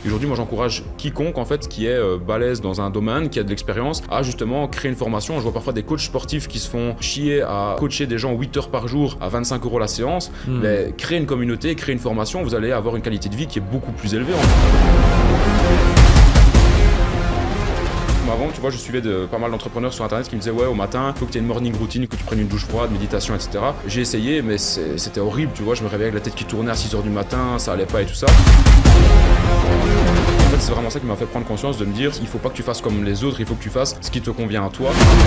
Et aujourd'hui, moi, j'encourage quiconque en fait qui est balèze dans un domaine, qui a de l'expérience, à justement créer une formation. Je vois parfois des coachs sportifs qui se font chier à coacher des gens 8 heures par jour à 25 € la séance. Mais créer une communauté, créer une formation, vous allez avoir une qualité de vie qui est beaucoup plus élevée. Avant, tu vois, je suivais pas mal d'entrepreneurs sur internet qui me disaient ouais, au matin, il faut que tu aies une morning routine, que tu prennes une douche froide, méditation, etc. J'ai essayé, mais c'était horrible, tu vois, je me réveillais avec la tête qui tournait à 6 h du matin, ça allait pas et tout ça. En fait, c'est vraiment ça qui m'a fait prendre conscience de me dire il faut pas que tu fasses comme les autres, il faut que tu fasses ce qui te convient à toi.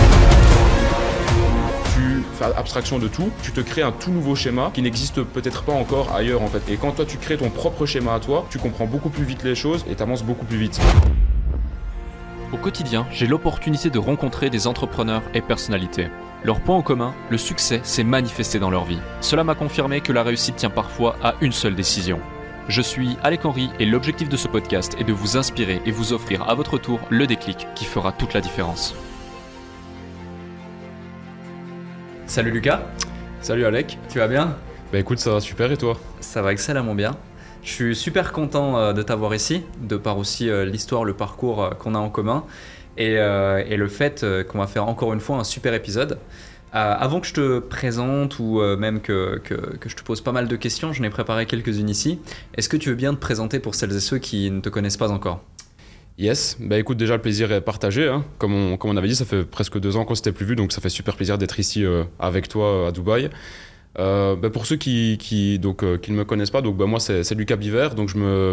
Tu fais abstraction de tout, tu te crées un tout nouveau schéma qui n'existe peut-être pas encore ailleurs en fait. Et quand toi tu crées ton propre schéma à toi, tu comprends beaucoup plus vite les choses et tu avances beaucoup plus vite. Au quotidien, j'ai l'opportunité de rencontrer des entrepreneurs et personnalités. Leur point en commun, le succès s'est manifesté dans leur vie. Cela m'a confirmé que la réussite tient parfois à une seule décision. Je suis Alec Henry et l'objectif de ce podcast est de vous inspirer et vous offrir à votre tour le déclic qui fera toute la différence. Salut Lucas. Salut Alec. Tu vas bien? Bah écoute, ça va super et toi? Ça va excellemment bien. Je suis super content de t'avoir ici, de par aussi l'histoire, le parcours qu'on a en commun et le fait qu'on va faire encore une fois un super épisode. Avant que je te présente ou même que je te pose pas mal de questions, j'en ai préparé quelques-unes ici. Est-ce que tu veux bien te présenter pour celles et ceux qui ne te connaissent pas encore? Yes, bah écoute, déjà le plaisir est partagé, hein. Comme on avait dit, ça fait presque 2 ans qu'on s'était plus vu, donc ça fait super plaisir d'être ici avec toi à Dubaï. Pour ceux qui ne me connaissent pas, donc moi c'est Lucas Biver, donc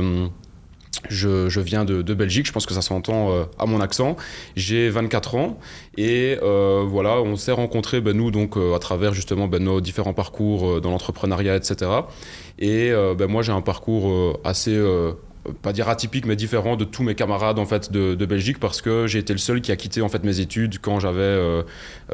je viens de Belgique, je pense que ça s'entend à mon accent. J'ai 24 ans et voilà, on s'est rencontrés nous donc à travers justement nos différents parcours dans l'entrepreneuriat, etc. Et moi j'ai un parcours assez pas dire atypique mais différent de tous mes camarades en fait de Belgique, parce que j'ai été le seul qui a quitté en fait mes études quand j'avais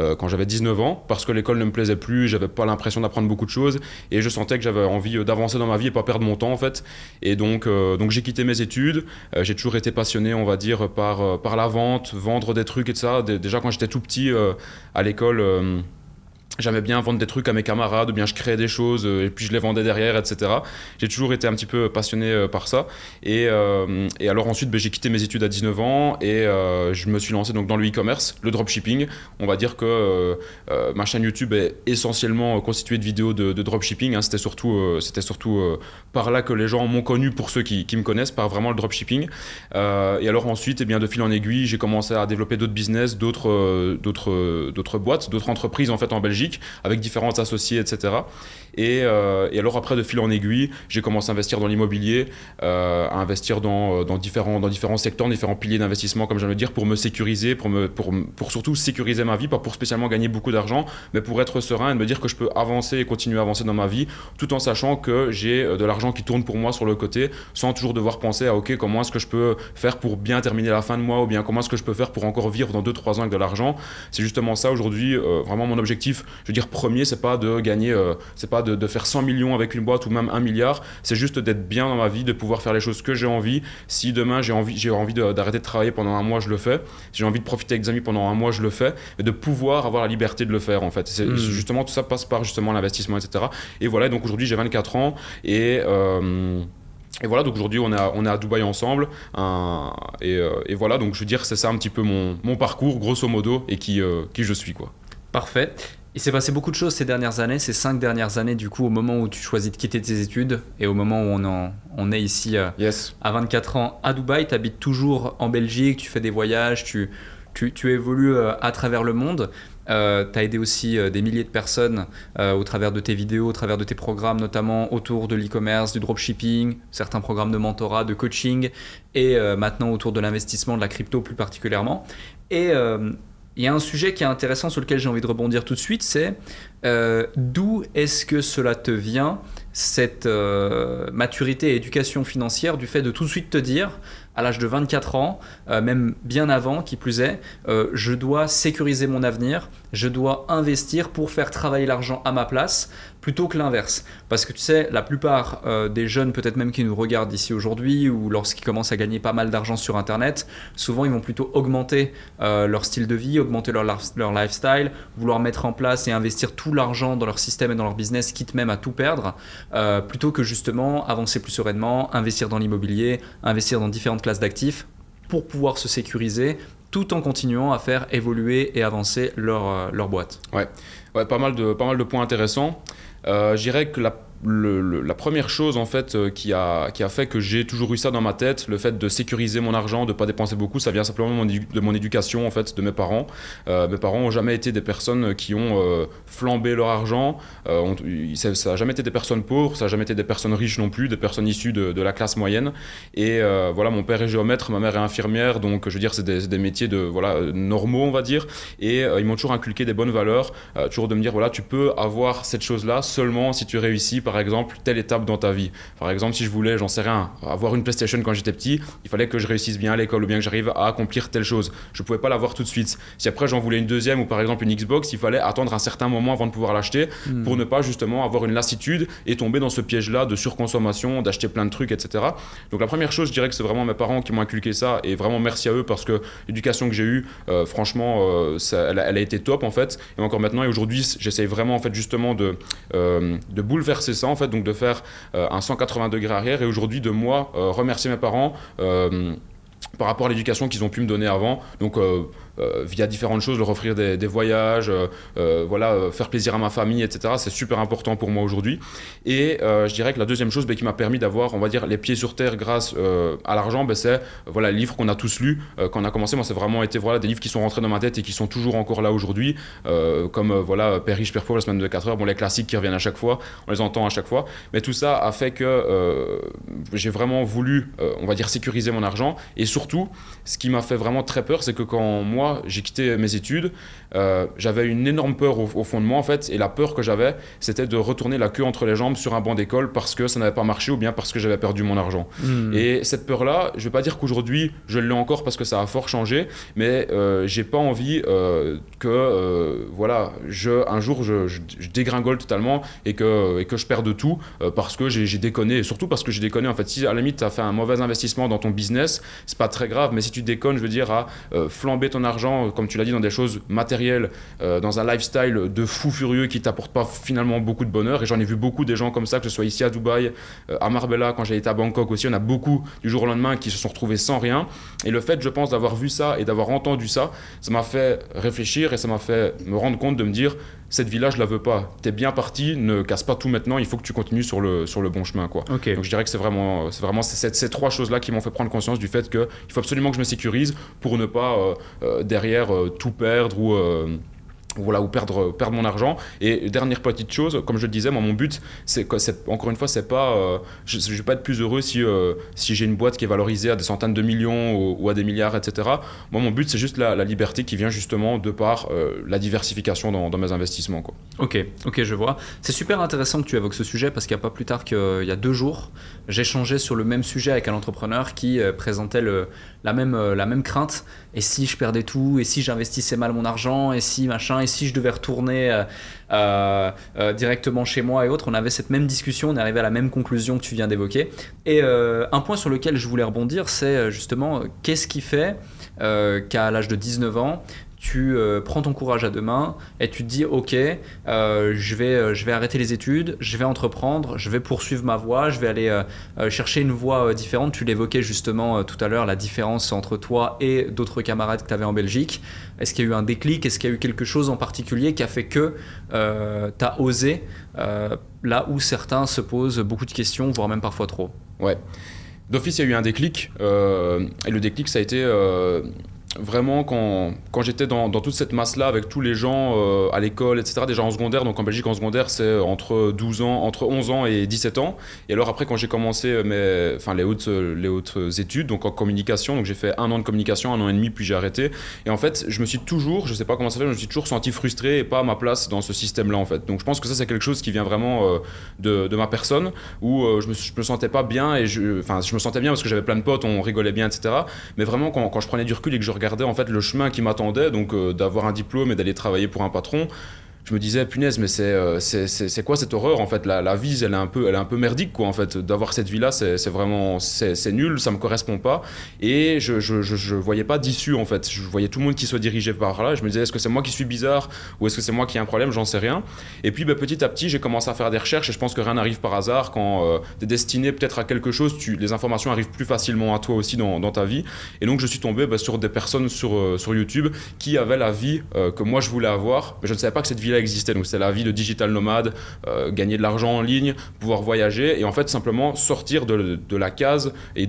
19 ans, parce que l'école ne me plaisait plus, j'avais pas l'impression d'apprendre beaucoup de choses et je sentais que j'avais envie d'avancer dans ma vie et pas perdre mon temps en fait. Et donc j'ai quitté mes études. J'ai toujours été passionné, on va dire, par la vente, vendre des trucs et tout ça. Déjà quand j'étais tout petit à l'école, j'aimais bien vendre des trucs à mes camarades, ou bien je créais des choses et puis je les vendais derrière, etc. J'ai toujours été un petit peu passionné par ça. Et alors ensuite, j'ai quitté mes études à 19 ans et je me suis lancé donc dans le e-commerce, le dropshipping. On va dire que ma chaîne YouTube est essentiellement constituée de vidéos de dropshipping, hein. C'était surtout par là que les gens m'ont connu, pour ceux qui me connaissent, par vraiment le dropshipping. Et alors ensuite, de fil en aiguille, j'ai commencé à développer d'autres business, d'autres boîtes, d'autres entreprises en fait en Belgique, avec différents associés, etc. Et alors après, de fil en aiguille, j'ai commencé à investir dans l'immobilier, à investir dans différents secteurs, différents piliers d'investissement, comme j'aime le dire, pour me sécuriser, pour surtout sécuriser ma vie, pas pour spécialement gagner beaucoup d'argent, mais pour être serein et me dire que je peux avancer et continuer à avancer dans ma vie, tout en sachant que j'ai de l'argent qui tourne pour moi sur le côté, sans toujours devoir penser à ok, comment est-ce que je peux faire pour bien terminer la fin de mois, ou bien comment est-ce que je peux faire pour encore vivre dans 2-3 ans avec de l'argent. C'est justement ça aujourd'hui, vraiment mon objectif. Je veux dire, premier, c'est pas de gagner, c'est pas de faire 100 millions avec une boîte ou même 1 milliard, c'est juste d'être bien dans ma vie, de pouvoir faire les choses que j'ai envie. Si demain j'ai envie d'arrêter de travailler pendant 1 mois, je le fais. Si j'ai envie de profiter avec des amis pendant 1 mois, je le fais. Et de pouvoir avoir la liberté de le faire en fait. Justement, tout ça passe par justement l'investissement, etc. Et voilà, donc aujourd'hui j'ai 24 ans et voilà, donc aujourd'hui on est à Dubaï ensemble, et voilà, donc je veux dire c'est ça un petit peu mon parcours grosso modo, et qui je suis quoi. Parfait. Il s'est passé beaucoup de choses ces dernières années, ces 5 dernières années, du coup, au moment où tu choisis de quitter tes études et au moment où on est ici Yes. à 24 ans à Dubaï. Tu habites toujours en Belgique, tu fais des voyages, tu évolues à travers le monde. Tu as aidé aussi des milliers de personnes au travers de tes vidéos, au travers de tes programmes, notamment autour de l'e-commerce, du dropshipping, certains programmes de mentorat, de coaching, et maintenant autour de l'investissement, de la crypto plus particulièrement. Et il y a un sujet qui est intéressant sur lequel j'ai envie de rebondir tout de suite, c'est d'où est-ce que cela te vient, cette maturité et éducation financière, du fait de tout de suite te dire, à l'âge de 24 ans, même bien avant, qui plus est, je dois sécuriser mon avenir, je dois investir pour faire travailler l'argent à ma place, plutôt que l'inverse. Parce que tu sais, la plupart des jeunes, peut-être même qui nous regardent ici aujourd'hui, ou lorsqu'ils commencent à gagner pas mal d'argent sur Internet, souvent ils vont plutôt augmenter leur style de vie, augmenter leur lifestyle, vouloir mettre en place et investir tout l'argent dans leur système et dans leur business, quitte même à tout perdre, plutôt que justement avancer plus sereinement, investir dans l'immobilier, investir dans différentes classes d'actifs pour pouvoir se sécuriser tout en continuant à faire évoluer et avancer leur boîte. Ouais, pas mal de points intéressants. Je dirais que la première chose en fait qui a fait que j'ai toujours eu ça dans ma tête, le fait de sécuriser mon argent, de ne pas dépenser beaucoup, ça vient simplement de mon éducation en fait, de mes parents. Mes parents n'ont jamais été des personnes qui ont flambé leur argent, ça n'a jamais été des personnes pauvres, ça n'a jamais été des personnes riches non plus, des personnes issues de la classe moyenne. Et voilà, mon père est géomètre, ma mère est infirmière, donc je veux dire c'est des métiers normaux on va dire, et ils m'ont toujours inculqué des bonnes valeurs, toujours de me dire voilà, tu peux avoir cette chose-là seulement si tu réussis par exemple telle étape dans ta vie. Par exemple, si je voulais, j'en sais rien, avoir une PlayStation quand j'étais petit, il fallait que je réussisse bien à l'école ou bien que j'arrive à accomplir telle chose. Je pouvais pas l'avoir tout de suite. Si après j'en voulais une deuxième ou par exemple une Xbox, il fallait attendre un certain moment avant de pouvoir l'acheter pour ne pas justement avoir une lassitude et tomber dans ce piège-là de surconsommation, d'acheter plein de trucs, etc. Donc la première chose, je dirais que c'est vraiment mes parents qui m'ont inculqué ça et vraiment merci à eux parce que l'éducation que j'ai eue, franchement, elle a été top en fait. Et encore maintenant et aujourd'hui, j'essaye vraiment en fait justement de bouleverser ça en fait, donc de faire un 180 degrés arrière et aujourd'hui de moi remercier mes parents par rapport à l'éducation qu'ils ont pu me donner avant, donc via différentes choses, leur offrir des voyages, faire plaisir à ma famille, etc. C'est super important pour moi aujourd'hui. Et je dirais que la deuxième chose qui m'a permis d'avoir, on va dire, les pieds sur terre grâce à l'argent, c'est les livres qu'on a tous lus quand on a commencé. Moi, c'est vraiment été des livres qui sont rentrés dans ma tête et qui sont toujours encore là aujourd'hui, comme Père riche, Père pauvre, la semaine de 4 heures, les classiques qui reviennent à chaque fois, on les entend à chaque fois. Mais tout ça a fait que j'ai vraiment voulu, on va dire, sécuriser mon argent. Et surtout, ce qui m'a fait vraiment très peur, c'est que quand moi, j'ai quitté mes études, j'avais une énorme peur au fond de moi en fait, et la peur que j'avais, c'était de retourner la queue entre les jambes sur un banc d'école parce que ça n'avait pas marché ou bien parce que j'avais perdu mon argent. Et cette peur-là, je vais pas dire qu'aujourd'hui je l'ai encore parce que ça a fort changé, mais j'ai pas envie que un jour je dégringole totalement et que je perde tout parce que j'ai déconné, et surtout parce que j'ai déconné en fait. Si à la limite tu as fait un mauvais investissement dans ton business, c'est pas très grave, mais si tu déconnes, je veux dire, à flamber ton argent, comme tu l'as dit, dans des choses matérielles, dans un lifestyle de fou furieux qui t'apporte pas finalement beaucoup de bonheur. Et j'en ai vu beaucoup des gens comme ça, que ce soit ici à Dubaï, à Marbella, quand j'ai été à Bangkok aussi, on a beaucoup du jour au lendemain qui se sont retrouvés sans rien. Et le fait, je pense, d'avoir vu ça et d'avoir entendu ça, ça m'a fait réfléchir et ça m'a fait me rendre compte de me dire, cette vie-là, je la veux pas. T'es bien parti, ne casse pas tout maintenant, il faut que tu continues sur le bon chemin, quoi. Okay. Donc je dirais que c'est vraiment ces trois choses-là qui m'ont fait prendre conscience du fait qu'il faut absolument que je me sécurise pour ne pas derrière tout perdre ou perdre mon argent. Et dernière petite chose, comme je le disais, moi mon but encore une fois, c'est pas je vais pas être plus heureux si j'ai une boîte qui est valorisée à des centaines de millions ou à des milliards, etc. Moi mon but c'est juste la liberté qui vient justement de par la diversification dans mes investissements, quoi. Ok, je vois. C'est super intéressant que tu évoques ce sujet parce qu'il n'y a pas plus tard qu'il y a 2 jours, j'échangeais sur le même sujet avec un entrepreneur qui présentait la même crainte. Et si je perdais tout, et si j'investissais mal mon argent, et si machin, et si je devais retourner directement chez moi et autres, on avait cette même discussion, on est arrivé à la même conclusion que tu viens d'évoquer. Et un point sur lequel je voulais rebondir, c'est justement qu'est-ce qui fait qu'à l'âge de 19 ans, tu prends ton courage à deux mains et tu te dis ok, je vais arrêter les études, je vais entreprendre, je vais poursuivre ma voie, je vais aller chercher une voie différente. Tu l'évoquais justement tout à l'heure, la différence entre toi et d'autres camarades que tu avais en Belgique. Est-ce qu'il y a eu un déclic? Est-ce qu'il y a eu quelque chose en particulier qui a fait que tu as osé là où certains se posent beaucoup de questions, voire même parfois trop? Ouais, d'office il y a eu un déclic et le déclic ça a été vraiment quand j'étais dans toute cette masse-là avec tous les gens à l'école, etc., déjà en secondaire. Donc en Belgique, en secondaire, c'est entre 11 ans et 17 ans. Et alors après, quand j'ai commencé les hautes études, donc en communication, donc j'ai fait 1 an de communication, 1 an et demi, puis j'ai arrêté. Et en fait, je me suis toujours, je sais pas comment ça fait, je me suis toujours senti frustré et pas à ma place dans ce système-là, en fait. Donc je pense que ça, c'est quelque chose qui vient vraiment de ma personne, où je me sentais pas bien, et je me sentais bien parce que j'avais plein de potes, on rigolait bien, etc. Mais vraiment, quand je prenais du recul et que je regardais en fait le chemin qui m'attendait, donc d'avoir un diplôme et d'aller travailler pour un patron, je me disais, punaise, mais c'est quoi cette horreur en fait, la vie elle est un peu merdique quoi en fait, d'avoir cette vie là c'est vraiment c'est nul, ça me correspond pas, et je voyais pas d'issue en fait, je voyais tout le monde qui se dirigeait par là, je me disais est-ce que c'est moi qui suis bizarre ou est-ce que c'est moi qui ai un problème, j'en sais rien. Et puis petit à petit j'ai commencé à faire des recherches, et je pense que rien n'arrive par hasard quand t'es destiné peut-être à quelque chose, les informations arrivent plus facilement à toi aussi dans ta vie, et donc je suis tombé sur des personnes sur YouTube qui avaient la vie que moi je voulais avoir, mais je ne savais pas que cette vie là existait. Donc c'était la vie de digital nomade, gagner de l'argent en ligne, pouvoir voyager, et en fait simplement sortir de la case et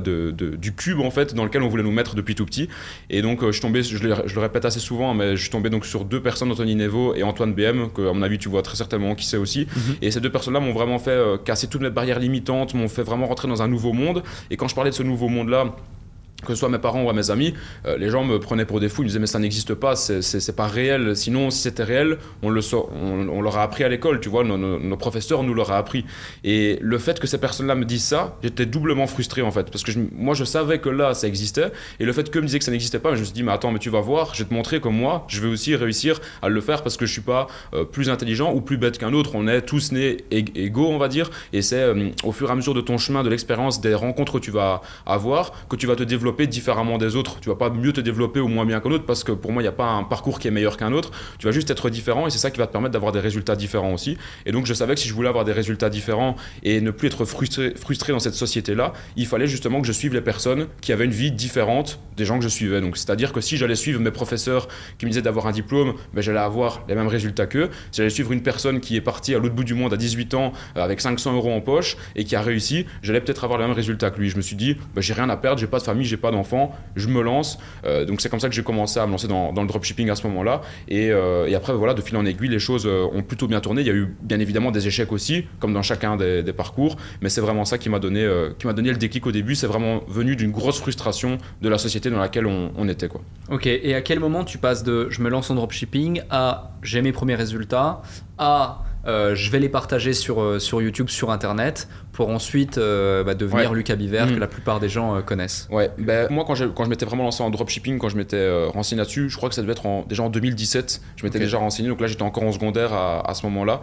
du cube en fait dans lequel on voulait nous mettre depuis tout petit. Et donc je suis tombé, je le répète assez souvent, mais je suis tombé donc sur deux personnes, Anthony Nevo et Antoine BM, que à mon avis tu vois très certainement qui c'est aussi. Et ces deux personnes là m'ont vraiment fait casser toutes mes barrières limitantes, m'ont fait vraiment rentrer dans un nouveau monde. Et quand je parlais de ce nouveau monde là, que ce soit mes parents ou à mes amis, les gens me prenaient pour des fous, ils me disaient mais ça n'existe pas, c'est pas réel, sinon si c'était réel, on l'aurait appris à l'école, tu vois, nos professeurs nous l'auraient appris. Et le fait que ces personnes-là me disent ça, j'étais doublement frustré en fait, parce que moi je savais que là ça existait, et le fait qu'eux me disaient que ça n'existait pas, je me suis dit mais attends, mais tu vas voir, je vais te montrer que moi, je vais aussi réussir à le faire, parce que je suis pas plus intelligent ou plus bête qu'un autre, on est tous nés égaux on va dire, et c'est au fur et à mesure de ton chemin, de l'expérience, des rencontres que tu vas avoir, que tu vas te développer différemment des autres. Tu vas pas mieux te développer ou moins bien qu'un autre, parce que pour moi il n'y a pas un parcours qui est meilleur qu'un autre, tu vas juste être différent, et c'est ça qui va te permettre d'avoir des résultats différents aussi. Et donc je savais que si je voulais avoir des résultats différents et ne plus être frustré dans cette société là, il fallait justement que je suive les personnes qui avaient une vie différente des gens que je suivais. Donc c'est à dire que si j'allais suivre mes professeurs qui me disaient d'avoir un diplôme, ben, j'allais avoir les mêmes résultats qu'eux. Si j'allais suivre une personne qui est partie à l'autre bout du monde à 18 ans avec 500 € en poche et qui a réussi, j'allais peut-être avoir les mêmes résultats que lui. Je me suis dit ben, j'ai rien à perdre, j'ai pas de famille, j'ai pas d'enfants, je me lance. Donc c'est comme ça que j'ai commencé à me lancer dans le dropshipping à ce moment-là. Et après voilà, de fil en aiguille, les choses ont plutôt bien tourné. Il y a eu bien évidemment des échecs aussi, comme dans chacun des parcours, mais c'est vraiment ça qui m'a donné le déclic au début. C'est vraiment venu d'une grosse frustration de la société dans laquelle on était quoi. Ok, et à quel moment tu passes de je me lance en dropshipping à j'ai mes premiers résultats à je vais les partager sur YouTube, sur Internet, pour ensuite devenir Lucas Biver, que la plupart des gens connaissent. Ouais, ben, moi quand je m'étais vraiment lancé en dropshipping, quand je m'étais renseigné là-dessus, je crois que ça devait être déjà en 2017, je m'étais déjà renseigné, donc là j'étais encore en secondaire à ce moment-là.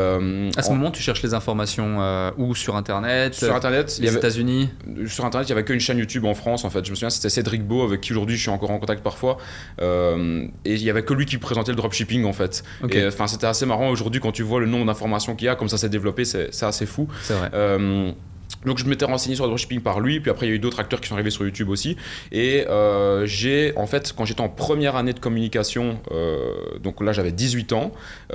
À ce moment, tu cherches les informations où sur Internet, sur Internet, les États-Unis. Sur Internet, il n'y avait qu'une chaîne YouTube en France en fait. Je me souviens, c'était Cédric Beau, avec qui aujourd'hui je suis encore en contact parfois, et il n'y avait que lui qui présentait le dropshipping en fait. Okay. Et c'était assez marrant aujourd'hui quand tu vois le nombre d'informations qu'il y a, comme ça s'est développé, c'est assez fou. C'est vrai. Donc je m'étais renseigné sur le dropshipping par lui, puis après il y a eu d'autres acteurs qui sont arrivés sur YouTube aussi, et j'ai en fait, quand j'étais en première année de communication, donc là j'avais 18 ans,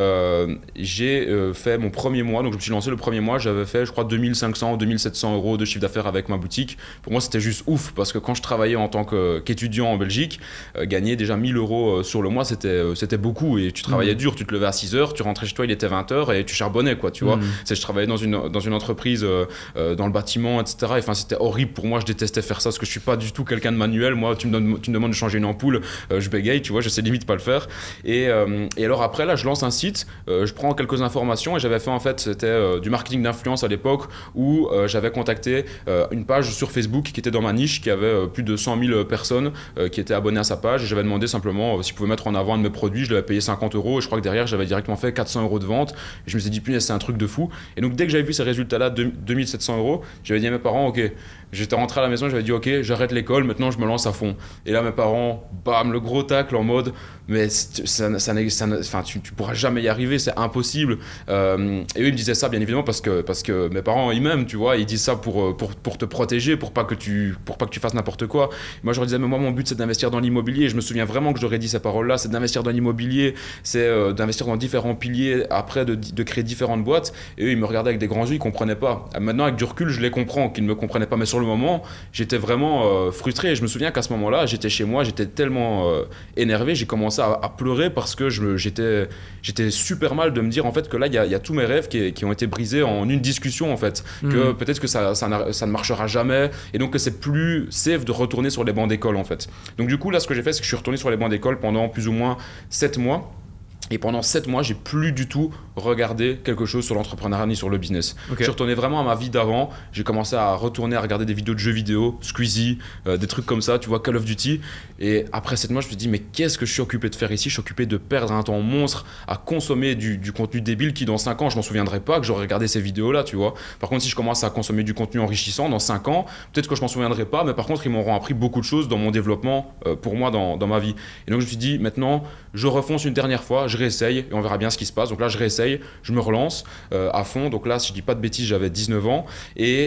j'ai fait mon premier mois, donc je me suis lancé le premier mois, j'avais fait je crois 2500 ou 2700 € de chiffre d'affaires avec ma boutique. Pour moi c'était juste ouf, parce que quand je travaillais en tant qu'étudiant en Belgique, gagner déjà 1000 € sur le mois c'était beaucoup, et tu travaillais dur, tu te levais à 6h, tu rentrais chez toi, il était 20h et tu charbonnais quoi, tu vois. Je travaillais dans une entreprise dans le bâtiment, etc. Enfin, c'était horrible pour moi, je détestais faire ça, parce que je suis pas du tout quelqu'un de manuel. Moi, tu me demandes de changer une ampoule, je bégaye, tu vois, je sais limite pas le faire. Et alors après, là, je lance un site, je prends quelques informations, et j'avais fait en fait, c'était du marketing d'influence à l'époque, où j'avais contacté une page sur Facebook qui était dans ma niche, qui avait plus de 100 000 personnes qui étaient abonnées à sa page, et j'avais demandé simplement s'il pouvait mettre en avant un de mes produits. Je l'avais payé 50 €, et je crois que derrière, j'avais directement fait 400 € de vente, et je me suis dit, punaise, c'est un truc de fou. Et donc, dès que j'avais vu ces résultats-là, 2700 €, j'avais dit à mes parents, ok, j'étais rentré à la maison, j'avais dit, ok, j'arrête l'école, maintenant je me lance à fond. Et là, mes parents, bam, le gros tacle en mode, mais tu pourras jamais y arriver, c'est impossible. Et eux, ils me disaient ça, bien évidemment, parce que mes parents, ils m'aiment, tu vois, ils disent ça pour te protéger, pour pas que tu fasses n'importe quoi. Moi, je leur disais, mais moi, mon but, c'est d'investir dans l'immobilier. Je me souviens vraiment que j'aurais dit ces paroles-là, c'est d'investir dans l'immobilier, c'est d'investir dans différents piliers, après de créer différentes boîtes. Et eux, ils me regardaient avec des grands yeux, ils comprenaient pas. Maintenant, avec du recul, je les comprends, qu'ils ne me comprenaient pas, mais sur le moment, j'étais vraiment frustré. Et je me souviens qu'à ce moment-là, j'étais chez moi, j'étais tellement énervé, j'ai commencé à pleurer, parce que j'étais super mal de me dire en fait que là, il y a tous mes rêves qui ont été brisés en une discussion en fait, que peut-être que ça ne marchera jamais, et donc que c'est plus safe de retourner sur les bancs d'école en fait. Donc du coup, là, ce que j'ai fait, c'est que je suis retourné sur les bancs d'école pendant plus ou moins 7 mois. Et pendant 7 mois, j'ai plus du tout regardé quelque chose sur l'entrepreneuriat ni sur le business. Je suis retourné vraiment à ma vie d'avant. J'ai commencé à retourner à regarder des vidéos de jeux vidéo, Squeezie, des trucs comme ça, tu vois, Call of Duty. Et après 7 mois, je me suis dit, mais qu'est-ce que je suis occupé de faire ici? Je suis occupé de perdre un temps monstre à consommer du contenu débile qui, dans 5 ans, je m'en souviendrai pas que j'aurais regardé ces vidéos-là, tu vois. Par contre, si je commence à consommer du contenu enrichissant dans 5 ans, peut-être que je m'en souviendrai pas, mais par contre, ils m'auront appris beaucoup de choses dans mon développement pour moi dans ma vie. Et donc, je me suis dit, maintenant, je refonce une dernière fois, je réessaye et on verra bien ce qui se passe. Donc là, je réessaye, je me relance à fond. Donc là, si je dis pas de bêtises, j'avais 19 ans. Et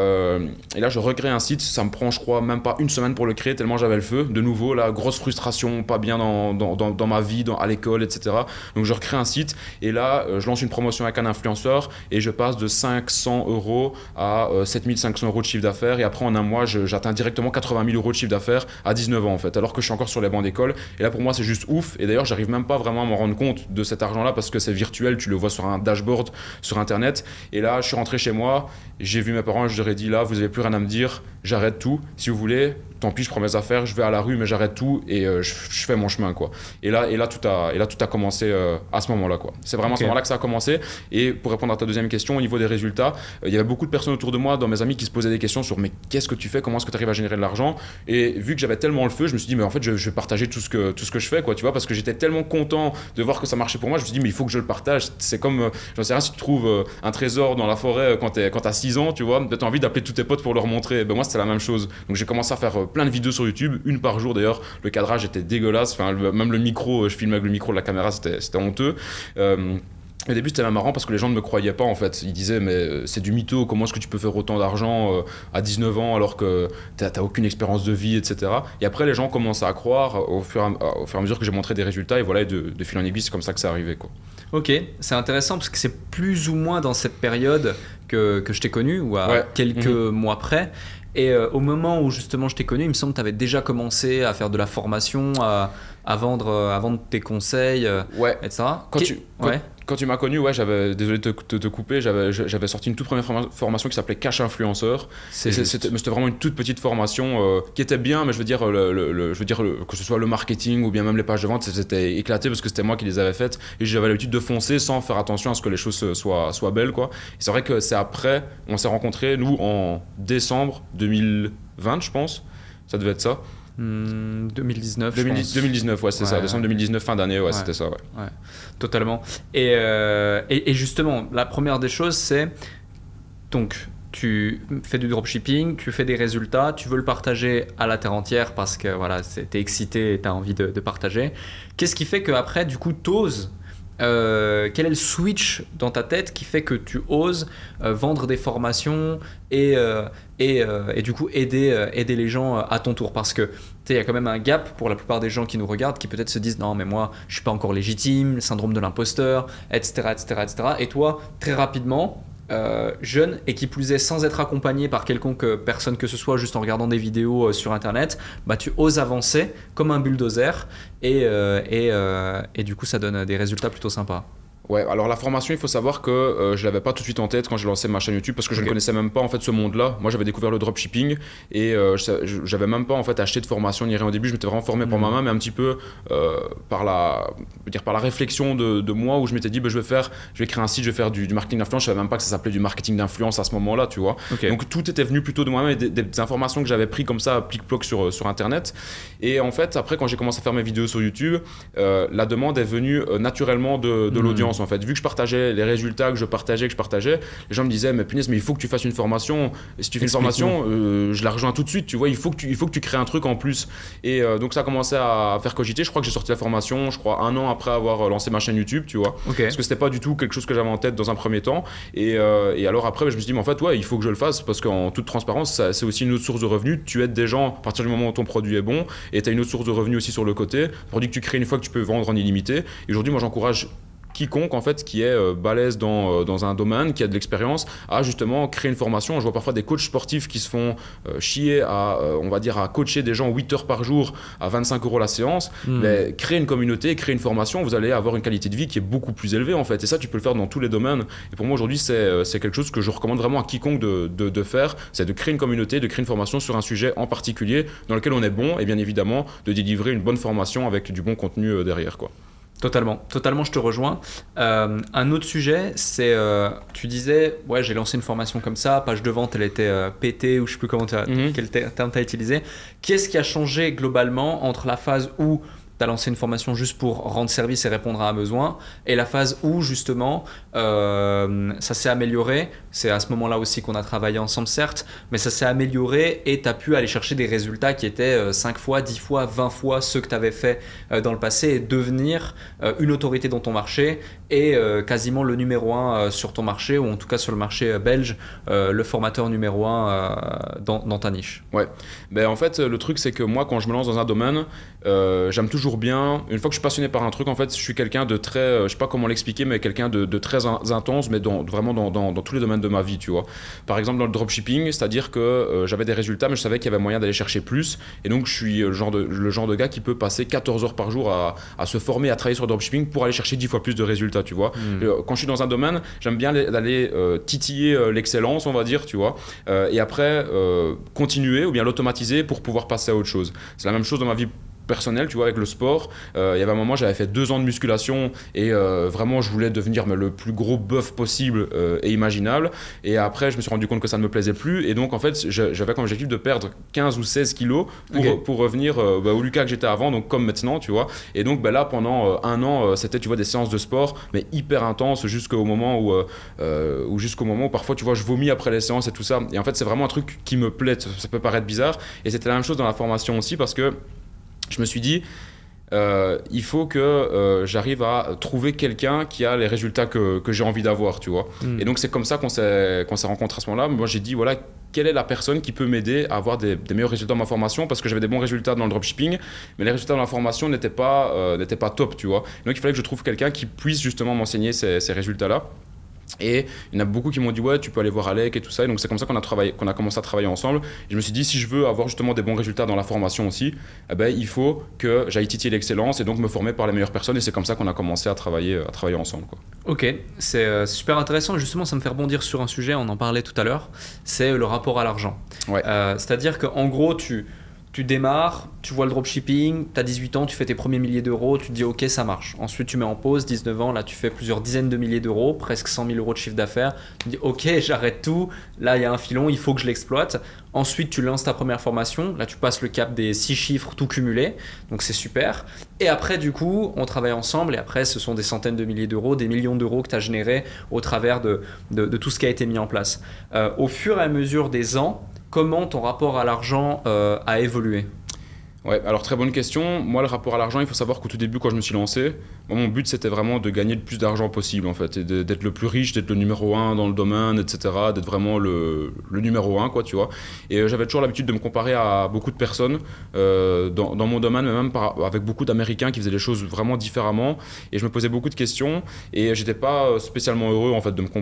là, je recrée un site. Ça me prend, je crois, même pas une semaine pour le créer, tellement j'avais le feu. De nouveau, la grosse frustration, pas bien dans ma vie, à l'école, etc. Donc je recrée un site. Et là, je lance une promotion avec un influenceur et je passe de 500 € à 7500 € de chiffre d'affaires. Et après, en un mois, j'atteins directement 80 000 € de chiffre d'affaires à 19 ans, en fait. Alors que je suis encore sur les bancs d'école. Et là, pour moi, c'est juste ouf. Et d'ailleurs, j'arrive même pas vraiment à m'en rendre compte de cet argent-là parce que c'est virtuel, tu le vois sur un dashboard sur internet. Et là, je suis rentré chez moi, j'ai vu mes parents, je leur ai dit là, vous n'avez plus rien à me dire, j'arrête tout. Si vous voulez, tant pis, je prends mes affaires, je vais à la rue, mais j'arrête tout et je fais mon chemin, quoi. Et là, tout a commencé à ce moment-là, quoi. C'est vraiment à ce moment-là que ça a commencé. Et pour répondre à ta deuxième question, au niveau des résultats, il y avait beaucoup de personnes autour de moi, dans mes amis, qui se posaient des questions sur mais qu'est-ce que tu fais, comment est-ce que tu arrives à générer de l'argent? Et vu que j'avais tellement le feu, je me suis dit mais en fait, je vais partager tout ce que je fais, quoi, tu vois, parce que j'étais tellement content de voir que ça marchait pour moi. Je me suis dit mais il faut que je le partage. C'est comme j'en sais rien, si tu trouves un trésor dans la forêt quand t'as 6 ans, tu vois, t'as envie d'appeler tous tes potes pour leur montrer. Ben moi c'était la même chose. Donc j'ai commencé à faire plein de vidéos sur YouTube, une par jour d'ailleurs. Le cadrage était dégueulasse, enfin même le micro, je filmais avec le micro de la caméra, c'était honteux. Au début c'était même marrant parce que les gens ne me croyaient pas en fait. Ils disaient mais c'est du mytho, comment est-ce que tu peux faire autant d'argent à 19 ans alors que t'as aucune expérience de vie, etc. Et après les gens commencent à croire au fur et à mesure que j'ai montré des résultats et voilà, de fil en aiguille c'est comme ça que c'est arrivé, quoi. Ok, c'est intéressant parce que c'est plus ou moins dans cette période que je t'ai connu ou à quelques mois près. Et au moment où justement je t'ai connu, il me semble que tu avais déjà commencé à faire de la formation, à vendre tes conseils, etc. Quand tu m'as connu, désolé de te couper, j'avais sorti une toute première formation qui s'appelait Cash Influenceur. C'était vraiment une toute petite formation qui était bien, mais je veux dire, que ce soit le marketing ou bien même les pages de vente, c'était éclaté parce que c'était moi qui les avais faites et j'avais l'habitude de foncer sans faire attention à ce que les choses soient belles, quoi. Et c'est vrai que c'est après, on s'est rencontrés, nous, en décembre 2020, je pense. Ça devait être ça. 2019, 2019, ouais, c'est ça. Décembre 2019, fin d'année, c'était ça, ouais. Totalement. Et justement, la première des choses, c'est donc tu fais du dropshipping, tu fais des résultats, tu veux le partager à la terre entière parce que voilà, t'es excité et t'as envie de partager. Qu'est-ce qui fait qu'après, du coup, t'oses quel est le switch dans ta tête qui fait que tu oses vendre des formations et du coup aider les gens à ton tour? Parce que il y a quand même un gap pour la plupart des gens qui nous regardent qui peut-être se disent non mais moi je suis pas encore légitime, le syndrome de l'imposteur, etc. Et toi très rapidement jeune et qui plus est sans être accompagné par quelconque personne que ce soit, juste en regardant des vidéos sur internet, bah tu oses avancer comme un bulldozer et du coup ça donne des résultats plutôt sympas. Ouais, alors la formation, il faut savoir que je l'avais pas tout de suite en tête quand j'ai lancé ma chaîne YouTube parce que je ne connaissais même pas en fait ce monde-là. Moi, j'avais découvert le dropshipping et j'avais même pas en fait acheté de formation ni rien au début. Je m'étais vraiment formé par ma main, mais un petit peu par la réflexion de moi où je m'étais dit, je vais créer un site, je vais faire du marketing d'influence. Je savais même pas que ça s'appelait du marketing d'influence à ce moment-là, tu vois. Donc tout était venu plutôt de moi-même et des informations que j'avais pris comme ça, plic-ploc sur Internet. Et en fait, après, quand j'ai commencé à faire mes vidéos sur YouTube, la demande est venue naturellement de l'audience. En fait, vu que je partageais les résultats que je partageais, les gens me disaient mais punaise, mais il faut que tu fasses une formation. Et si tu fais une formation, je la rejoins tout de suite. Tu vois, il faut que tu crées un truc en plus. Et donc ça a commencé à faire cogiter. Je crois que j'ai sorti la formation, je crois 1 an après avoir lancé ma chaîne YouTube, tu vois. Parce que c'était pas du tout quelque chose que j'avais en tête dans un premier temps. Et alors après, je me suis dit mais en fait il faut que je le fasse parce qu'en toute transparence, c'est aussi une autre source de revenus. Tu aides des gens à partir du moment où ton produit est bon et tu as une autre source de revenus aussi sur le côté. Produit que tu crées une fois que tu peux vendre en illimité. Et aujourd'hui, moi j'encourage quiconque en fait qui est balèze dans un domaine, qui a de l'expérience, à justement créer une formation. Je vois parfois des coachs sportifs qui se font chier à coacher des gens 8 heures par jour à 25 € la séance. Mais créer une communauté, créer une formation, vous allez avoir une qualité de vie qui est beaucoup plus élevée en fait. Et ça, tu peux le faire dans tous les domaines. Et pour moi aujourd'hui, c'est quelque chose que je recommande vraiment à quiconque de faire, c'est de créer une communauté, de créer une formation sur un sujet en particulier dans lequel on est bon et bien évidemment de délivrer une bonne formation avec du bon contenu derrière, quoi. Totalement, totalement, je te rejoins. Un autre sujet, c'est, tu disais, ouais, j'ai lancé une formation comme ça, page de vente, elle était pétée, ou je sais plus quel terme tu as utilisé. Qu'est-ce qui a changé globalement entre la phase où tu as lancé une formation juste pour rendre service et répondre à un besoin, et la phase où justement ça s'est amélioré? C'est à ce moment-là aussi qu'on a travaillé ensemble, certes, mais ça s'est amélioré et tu as pu aller chercher des résultats qui étaient 5 fois, 10 fois, 20 fois ceux que tu avais fait dans le passé, et devenir une autorité dans ton marché et quasiment le numéro 1 sur ton marché, ou en tout cas sur le marché belge, le formateur numéro 1 dans ta niche. Ouais, ben, en fait le truc c'est que moi quand je me lance dans un domaine, j'aime toujours bien, une fois que je suis passionné par un truc, en fait je suis quelqu'un de très, je sais pas comment l'expliquer, mais quelqu'un de très intense, mais vraiment dans tous les domaines de ma vie, tu vois. Par exemple dans le dropshipping, c'est-à-dire que j'avais des résultats, mais je savais qu'il y avait moyen d'aller chercher plus, et donc je suis le genre de gars qui peut passer 14 heures par jour à se former, à travailler sur le dropshipping pour aller chercher 10 fois plus de résultats, tu vois. Quand je suis dans un domaine, j'aime bien d'aller titiller l'excellence, on va dire, tu vois, et après continuer ou bien l'automatiser pour pouvoir passer à autre chose. C'est la même chose dans ma vie personnel, tu vois, avec le sport. Il y avait un moment, j'avais fait 2 ans de musculation et vraiment, je voulais devenir le plus gros bœuf possible et imaginable. Et après, je me suis rendu compte que ça ne me plaisait plus. Et donc, en fait, j'avais comme objectif de perdre 15 ou 16 kilos pour revenir au Lucas que j'étais avant, donc comme maintenant, tu vois. Et donc, là, pendant 1 an, c'était, tu vois, des séances de sport, mais hyper intenses jusqu'au moment où parfois, tu vois, je vomis après les séances et tout ça. Et en fait, c'est vraiment un truc qui me plaît. Ça peut paraître bizarre. Et c'était la même chose dans la formation aussi, parce que je me suis dit, il faut que j'arrive à trouver quelqu'un qui a les résultats que j'ai envie d'avoir, tu vois. Et donc c'est comme ça qu'on s'est rencontrés à ce moment-là. Moi j'ai dit, voilà, quelle est la personne qui peut m'aider à avoir des meilleurs résultats dans ma formation, parce que j'avais des bons résultats dans le dropshipping, mais les résultats dans la formation n'étaient pas top, tu vois. Donc il fallait que je trouve quelqu'un qui puisse justement m'enseigner ces résultats-là. Et il y en a beaucoup qui m'ont dit ouais, tu peux aller voir Alec et tout ça, et donc c'est comme ça qu'on a commencé à travailler ensemble. Et je me suis dit, si je veux avoir justement des bons résultats dans la formation aussi, eh ben, il faut que j'aille titiller l'excellence et donc me former par les meilleures personnes, et c'est comme ça qu'on a commencé à travailler ensemble, quoi. Ok, c'est super intéressant. Justement, ça me fait rebondir sur un sujet, on en parlait tout à l'heure, c'est le rapport à l'argent. Ouais. C'est-à-dire qu'en gros, tu démarres, tu vois le dropshipping, tu as 18 ans, tu fais tes premiers milliers d'euros, tu te dis ok, ça marche. Ensuite tu mets en pause, 19 ans, là tu fais plusieurs dizaines de milliers d'euros, presque 100 000 euros de chiffre d'affaires. Tu te dis ok, j'arrête tout, là il y a un filon, il faut que je l'exploite. Ensuite tu lances ta première formation, là tu passes le cap des 6 chiffres tout cumulé, donc c'est super. Et après du coup on travaille ensemble, et après ce sont des centaines de milliers d'euros, des millions d'euros que tu as générés au travers de tout ce qui a été mis en place. Au fur et à mesure des ans, comment ton rapport à l'argent a évolué? Ouais, alors très bonne question. Moi, le rapport à l'argent, il faut savoir qu'au tout début, quand je me suis lancé, moi, mon but c'était vraiment de gagner le plus d'argent possible, en fait, et d'être le plus riche, d'être le numéro 1 dans le domaine, etc., d'être vraiment le numéro 1, quoi, tu vois. Et j'avais toujours l'habitude de me comparer à beaucoup de personnes dans mon domaine, mais même avec beaucoup d'Américains qui faisaient les choses vraiment différemment. Et je me posais beaucoup de questions, et j'étais pas spécialement heureux, en fait, de me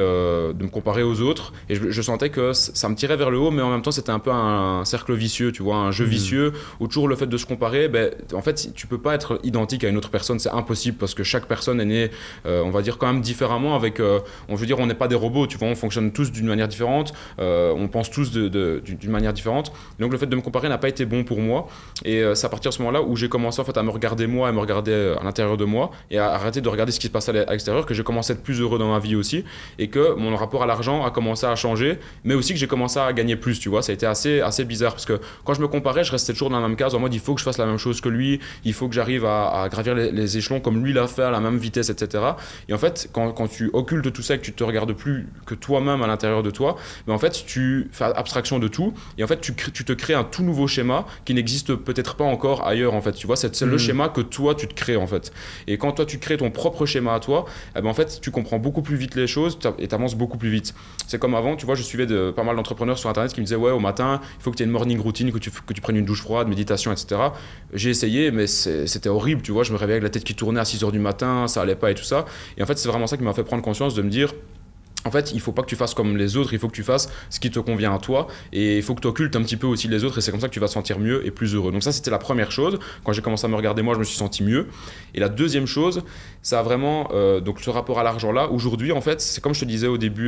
comparer aux autres. Et je sentais que ça me tirait vers le haut, mais en même temps, c'était un peu un cercle vicieux, tu vois, un jeu vicieux où toujours le fait de se comparer, en fait, tu peux pas être identique à une autre personne, c'est impossible, parce que chaque personne est née, on va dire, quand même différemment, on veut dire, on n'est pas des robots, tu vois, on fonctionne tous d'une manière différente, on pense tous d'une manière différente. Donc le fait de me comparer n'a pas été bon pour moi, et c'est à partir de ce moment-là où j'ai commencé en fait à me regarder moi, à me regarder à l'intérieur de moi, et à arrêter de regarder ce qui se passe à l'extérieur, que j'ai commencé à être plus heureux dans ma vie aussi, et que mon rapport à l'argent a commencé à changer, mais aussi que j'ai commencé à gagner plus, tu vois. Ça a été assez bizarre, parce que quand je me comparais, je restais toujours dans la même case, en mode il faut que je fasse la même chose que lui, il faut que j'arrive à gravir les échelons comme lui l'a fait, à la même vitesse, etc. Et en fait, quand tu occultes tout ça et que tu te regardes plus que toi-même à l'intérieur de toi, mais en fait tu fais abstraction de tout, et en fait tu te crées un tout nouveau schéma qui n'existe peut-être pas encore ailleurs, en fait, tu vois. C'est le schéma que toi tu te crées, en fait. Et quand toi tu te crées ton propre schéma à toi, en fait tu comprends beaucoup plus vite les choses et tu avances beaucoup plus vite. C'est comme avant, tu vois, je suivais pas mal d'entrepreneurs sur internet qui me disaient ouais, au matin il faut que tu aies une morning routine, que tu prennes une douche froide, méditation, etc. J'ai essayé, mais c'était horrible, tu vois. Je me réveillais avec la tête qui tournait à 6h du matin, ça allait pas et tout ça. Et en fait, c'est vraiment ça qui m'a fait prendre conscience, de me dire en fait, il faut pas que tu fasses comme les autres, il faut que tu fasses ce qui te convient à toi et il faut que tu occultes un petit peu aussi les autres et c'est comme ça que tu vas te sentir mieux et plus heureux. Donc ça, c'était la première chose. Quand j'ai commencé à me regarder moi, je me suis senti mieux. Et la deuxième chose, ça a vraiment donc ce rapport à l'argent là. Aujourd'hui, en fait, c'est comme je te disais au début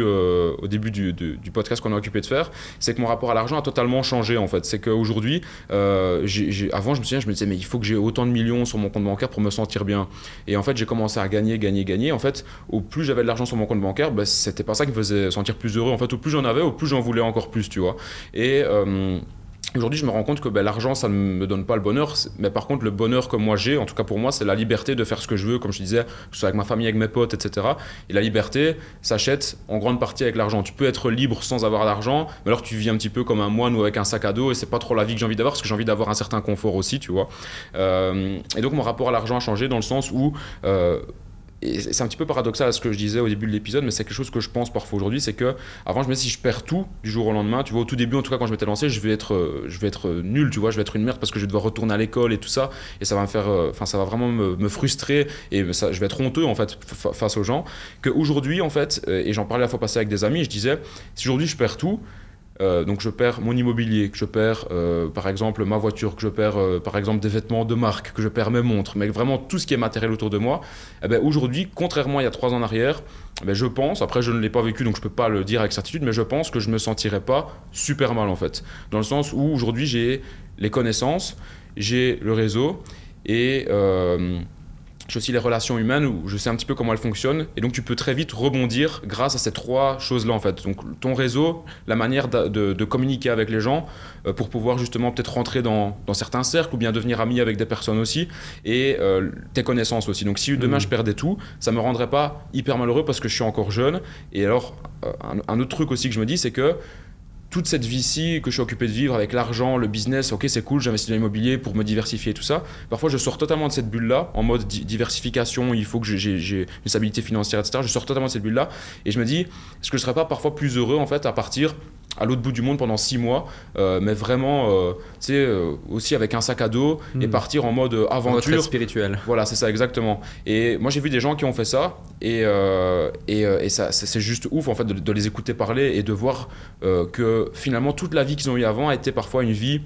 du podcast qu'on a occupé de faire, c'est que mon rapport à l'argent a totalement changé en fait. C'est qu'aujourd'hui, avant, je me disais mais il faut que j'ai autant de millions sur mon compte bancaire pour me sentir bien. Et en fait, j'ai commencé à gagner. En fait, au plus j'avais de l'argent sur mon compte bancaire, c'était pas ça qui me faisait sentir plus heureux. En fait, au plus j'en avais, au plus j'en voulais encore plus, tu vois. Et aujourd'hui, je me rends compte que l'argent, ça ne me donne pas le bonheur. Mais par contre, le bonheur que moi j'ai, en tout cas pour moi, c'est la liberté de faire ce que je veux, comme je te disais, que ce soit avec ma famille, avec mes potes, etc. Et la liberté s'achète en grande partie avec l'argent. Tu peux être libre sans avoir d'argent, mais alors tu vis un petit peu comme un moine ou avec un sac à dos. Et c'est pas trop la vie que j'ai envie d'avoir, parce que j'ai envie d'avoir un certain confort aussi, tu vois. Et donc, mon rapport à l'argent a changé dans le sens où... et c'est un petit peu paradoxal à ce que je disais au début de l'épisode, mais c'est quelque chose que je pense parfois aujourd'hui, c'est que avant je me disais si je perds tout du jour au lendemain, tu vois, au tout début en tout cas quand je m'étais lancé, je vais être nul, tu vois, je vais être une merde parce que je vais devoir retourner à l'école et tout ça, et ça va me faire, ça va vraiment me frustrer et ça, je vais être honteux en fait face aux gens. Qu'aujourd'hui en fait, et j'en parlais la fois passée avec des amis, je disais si aujourd'hui je perds tout. Donc je perds mon immobilier, que je perds par exemple ma voiture, que je perds par exemple des vêtements de marque, que je perds mes montres, mais vraiment tout ce qui est matériel autour de moi, aujourd'hui, contrairement à il y a 3 ans en arrière, je pense, après je ne l'ai pas vécu donc je ne peux pas le dire avec certitude, mais je pense que je ne me sentirais pas super mal en fait. Dans le sens où aujourd'hui j'ai les connaissances, j'ai le réseau et... j'ai aussi les relations humaines où je sais un petit peu comment elles fonctionnent et donc tu peux très vite rebondir grâce à ces 3 choses-là en fait. Donc ton réseau, la manière de communiquer avec les gens pour pouvoir justement peut-être rentrer dans certains cercles ou bien devenir ami avec des personnes aussi et tes connaissances aussi. Donc si demain je perdais tout, ça me rendrait pas hyper malheureux parce que je suis encore jeune. Et alors un autre truc aussi que je me dis c'est que toute cette vie-ci que je suis occupé de vivre avec l'argent, le business, ok c'est cool, j'investis dans l'immobilier pour me diversifier et tout ça. Parfois je sors totalement de cette bulle-là, en mode diversification, il faut que j'ai une stabilité financière, etc. Je sors totalement de cette bulle-là et je me dis, est-ce que je ne serais pas parfois plus heureux en fait à partir à l'autre bout du monde pendant 6 mois, mais vraiment, tu sais, aussi avec un sac à dos et partir en mode aventure. Retraite spirituelle. Voilà, c'est ça exactement. Et moi j'ai vu des gens qui ont fait ça et ça, c'est juste ouf en fait de les écouter parler et de voir que finalement toute la vie qu'ils ont eu avant a été parfois une vie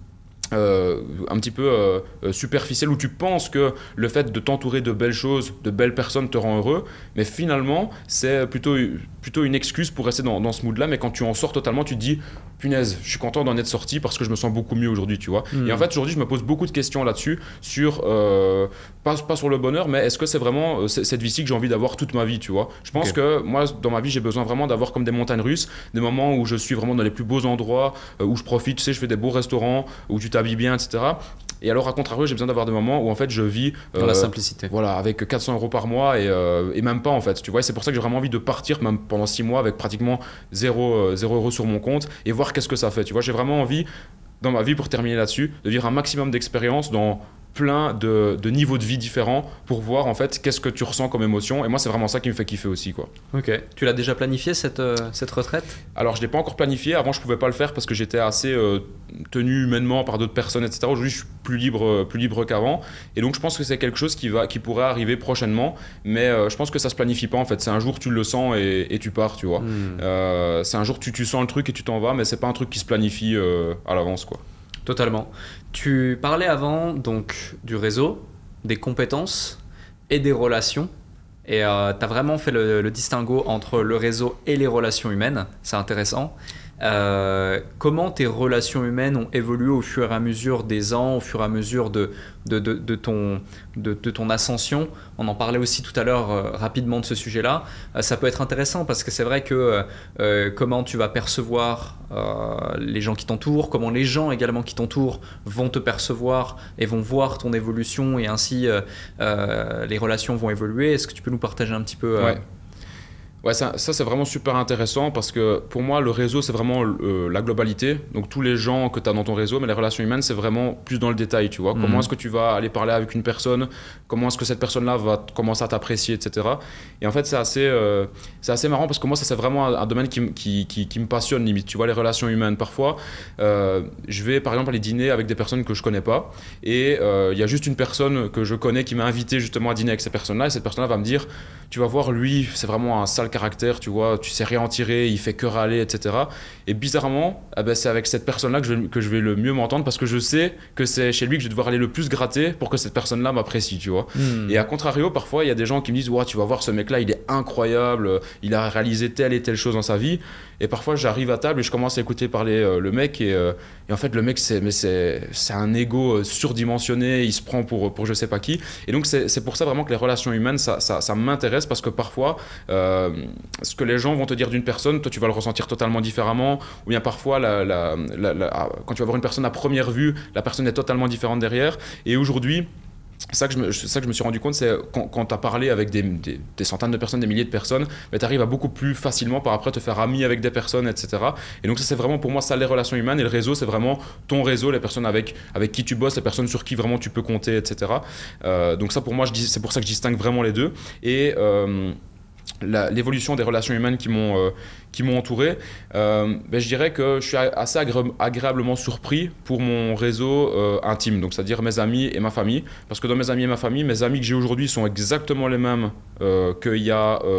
un petit peu superficielle où tu penses que le fait de t'entourer de belles choses, de belles personnes te rend heureux, mais finalement c'est plutôt une excuse pour rester dans ce mood là, mais quand tu en sors totalement tu te dis punaise, je suis content d'en être sorti parce que je me sens beaucoup mieux aujourd'hui, tu vois. Et en fait aujourd'hui je me pose beaucoup de questions là-dessus sur pas sur le bonheur, mais est-ce que c'est vraiment cette vie-ci que j'ai envie d'avoir toute ma vie, tu vois. Je pense que moi dans ma vie j'ai besoin vraiment d'avoir comme des montagnes russes, des moments où je suis vraiment dans les plus beaux endroits, où je profite, tu sais, je fais des beaux restaurants où tu t'habilles bien, etc. Et alors à contrario j'ai besoin d'avoir des moments où en fait je vis dans la simplicité, voilà, avec 400 € par mois et même pas en fait, tu vois. Et c'est pour ça que j'ai vraiment envie de partir même pendant 6 mois avec pratiquement 0 € sur mon compte et voir qu'est-ce que ça fait, tu vois. J'ai vraiment envie dans ma vie, pour terminer là-dessus, de vivre un maximum d'expérience dans plein de niveaux de vie différents pour voir en fait qu'est-ce que tu ressens comme émotion. Et moi c'est vraiment ça qui me fait kiffer aussi, quoi. Ok. Tu l'as déjà planifié cette retraite? Alors je l'ai pas encore planifié, avant je pouvais pas le faire parce que j'étais assez tenu humainement par d'autres personnes, etc. Aujourd'hui je suis plus libre qu'avant et donc je pense que c'est quelque chose qui pourrait arriver prochainement, mais je pense que ça se planifie pas en fait. C'est un jour tu le sens et tu pars, tu vois. C'est un jour tu sens le truc et tu t'en vas, mais c'est pas un truc qui se planifie à l'avance, quoi. Totalement. Tu parlais avant donc du réseau, des compétences et des relations. Et tu as vraiment fait le distinguo entre le réseau et les relations humaines. C'est intéressant. Comment tes relations humaines ont évolué au fur et à mesure des ans, au fur et à mesure de ton ascension? On en parlait aussi tout à l'heure rapidement de ce sujet-là. Ça peut être intéressant parce que c'est vrai que comment tu vas percevoir les gens qui t'entourent, comment les gens également qui t'entourent vont te percevoir et vont voir ton évolution et ainsi les relations vont évoluer. Est-ce que tu peux nous partager un petit peu Ouais, ça c'est vraiment super intéressant parce que pour moi le réseau c'est vraiment la globalité, donc tous les gens que tu as dans ton réseau, mais les relations humaines c'est vraiment plus dans le détail, tu vois. Comment est-ce que tu vas aller parler avec une personne, comment est-ce que cette personne-là va commencer à t'apprécier, etc. Et en fait c'est assez marrant parce que moi ça c'est vraiment un domaine qui me passionne limite, tu vois, les relations humaines. Parfois je vais par exemple aller dîner avec des personnes que je connais pas et il y a juste une personne que je connais qui m'a invité justement à dîner avec ces personnes-là et cette personne-là va me dire tu vas voir lui c'est vraiment un sale caractère, tu vois, tu sais rien en tirer, il fait que râler, etc. Et bizarrement, c'est avec cette personne-là que je vais le mieux m'entendre parce que je sais que c'est chez lui que je vais devoir aller le plus gratter pour que cette personne-là m'apprécie, tu vois. Et à contrario, parfois, il y a des gens qui me disent, ouais, tu vas voir, ce mec-là, il est incroyable, il a réalisé telle et telle chose dans sa vie. Et parfois, j'arrive à table et je commence à écouter parler le mec. Et en fait, le mec, c'est un ego surdimensionné, il se prend pour je sais pas qui. Et donc, c'est pour ça vraiment que les relations humaines, ça m'intéresse parce que parfois, ce que les gens vont te dire d'une personne, toi, tu vas le ressentir totalement différemment. Ou bien parfois, quand tu vas voir une personne à première vue, la personne est totalement différente derrière. Et aujourd'hui, ça que je me suis rendu compte, c'est quand tu as parlé avec des centaines de personnes, des milliers de personnes, tu arrives à beaucoup plus facilement par après te faire ami avec des personnes, etc. Et donc ça, c'est vraiment pour moi ça les relations humaines, et le réseau, c'est vraiment ton réseau, les personnes avec qui tu bosses, les personnes sur qui vraiment tu peux compter, etc. Donc ça pour moi, c'est pour ça que je distingue vraiment les deux. Et l'évolution des relations humaines qui m'ont entouré, je dirais que je suis assez agréablement surpris pour mon réseau intime, donc c'est-à-dire mes amis et ma famille, parce que dans mes amis et ma famille, mes amis que j'ai aujourd'hui sont exactement les mêmes qu'il y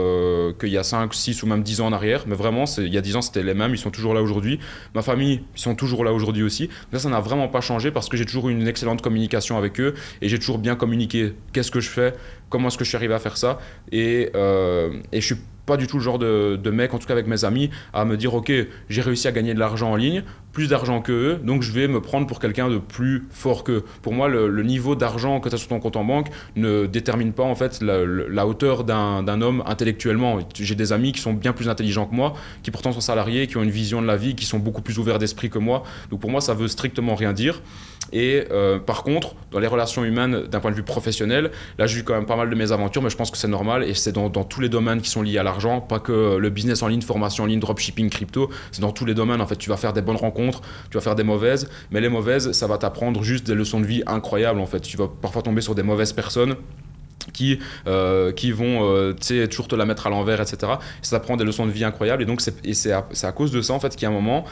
a 5, 6 ou même 10 ans en arrière, mais vraiment il y a 10 ans c'était les mêmes, ils sont toujours là aujourd'hui. Ma famille, ils sont toujours là aujourd'hui aussi. Donc ça n'a vraiment pas changé parce que j'ai toujours eu une excellente communication avec eux et j'ai toujours bien communiqué qu'est-ce que je fais, comment est-ce que je suis arrivé à faire ça, et je suis pas du tout le genre de mec, en tout cas avec mes amis, à me dire ok, j'ai réussi à gagner de l'argent en ligne, plus d'argent que eux, donc je vais me prendre pour quelqu'un de plus fort qu'eux. Pour moi, le niveau d'argent que tu as sur ton compte en banque ne détermine pas en fait la hauteur d'un homme intellectuellement. J'ai des amis qui sont bien plus intelligents que moi, qui pourtant sont salariés, qui ont une vision de la vie, qui sont beaucoup plus ouverts d'esprit que moi. Donc pour moi, ça veut strictement rien dire. Et par contre, dans les relations humaines, d'un point de vue professionnel, là j'ai eu quand même pas mal de mésaventures, mais je pense que c'est normal et c'est dans tous les domaines qui sont liés à l'argent, pas que le business en ligne, formation en ligne, dropshipping, crypto, c'est dans tous les domaines. En fait, tu vas faire des bonnes rencontres, tu vas faire des mauvaises, mais les mauvaises, ça va t'apprendre juste des leçons de vie incroyables. En fait, tu vas parfois tomber sur des mauvaises personnes qui vont toujours te la mettre à l'envers, etc. Et ça prend des leçons de vie incroyables, et donc c'est à cause de ça en fait qu'il y a un moment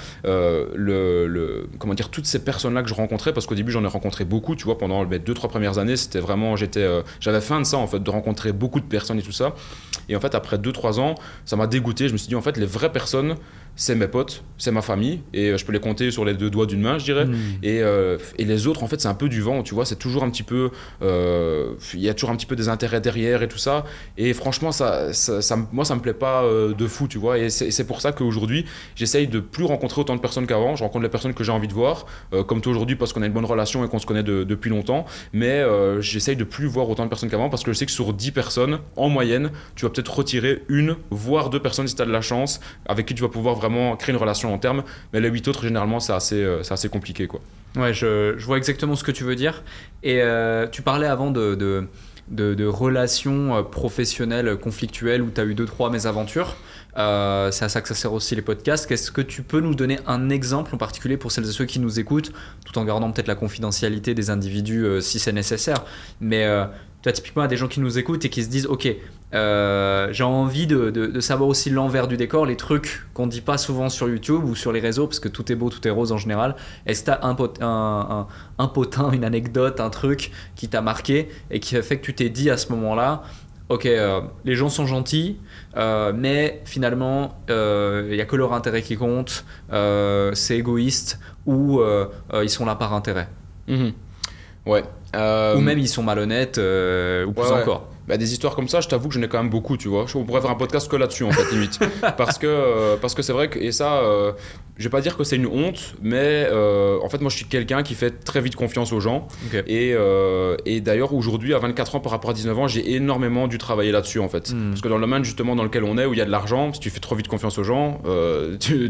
comment dire, toutes ces personnes là que je rencontrais, parce qu'au début j'en ai rencontré beaucoup, tu vois, pendant les 2-3 premières années, c'était vraiment j'avais faim de ça en fait, de rencontrer beaucoup de personnes et tout ça. Et en fait après 2-3 ans ça m'a dégoûté. Je me suis dit en fait les vraies personnes, c'est mes potes, c'est ma famille, et je peux les compter sur les 2 doigts d'une main, je dirais. Et les autres en fait c'est un peu du vent, tu vois, c'est toujours un petit peu il y a toujours un petit peu des intérêts derrière et tout ça, et franchement moi ça me plaît pas de fou, tu vois. Et c'est pour ça qu'aujourd'hui j'essaye de plus rencontrer autant de personnes qu'avant. Je rencontre les personnes que j'ai envie de voir, comme toi aujourd'hui, parce qu'on a une bonne relation et qu'on se connaît depuis longtemps, mais j'essaye de plus voir autant de personnes qu'avant, parce que je sais que sur 10 personnes en moyenne tu vas peut-être retirer 1 voire 2 personnes si tu as de la chance, avec qui tu vas pouvoir vraiment créer une relation long terme, mais les 8 autres généralement c'est assez compliqué, quoi. Ouais, je vois exactement ce que tu veux dire. Et tu parlais avant de relations professionnelles conflictuelles où tu as eu 2-3 mésaventures. C'est à ça que ça sert aussi les podcasts. Est-ce que tu peux nous donner un exemple en particulier pour celles et ceux qui nous écoutent, tout en gardant peut-être la confidentialité des individus si c'est nécessaire, mais tu vois, typiquement, il y a des gens qui nous écoutent et qui se disent ok, j'ai envie de savoir aussi l'envers du décor, les trucs qu'on ne dit pas souvent sur YouTube ou sur les réseaux, parce que tout est beau, tout est rose en général. Est-ce que tu as un potin, une anecdote, un truc qui t'a marqué et qui a fait que tu t'es dit à ce moment-là ok, les gens sont gentils, mais finalement, il n'y a que leur intérêt qui compte, c'est égoïste, ou ils sont là par intérêt. Ouais. Ou même ils sont malhonnêtes, ou plus encore. Bah, des histoires comme ça, je t'avoue que j'en ai quand même beaucoup, tu vois. On pourrait faire un podcast que là-dessus, en fait, limite. parce que c'est vrai que, et ça, je vais pas dire que c'est une honte, mais en fait, moi, je suis quelqu'un qui fait très vite confiance aux gens. Okay. Et d'ailleurs, aujourd'hui, à 24 ans par rapport à 19 ans, j'ai énormément dû travailler là-dessus, en fait. Parce que dans le domaine, justement, dans lequel on est, où il y a de l'argent, si tu fais trop vite confiance aux gens, tu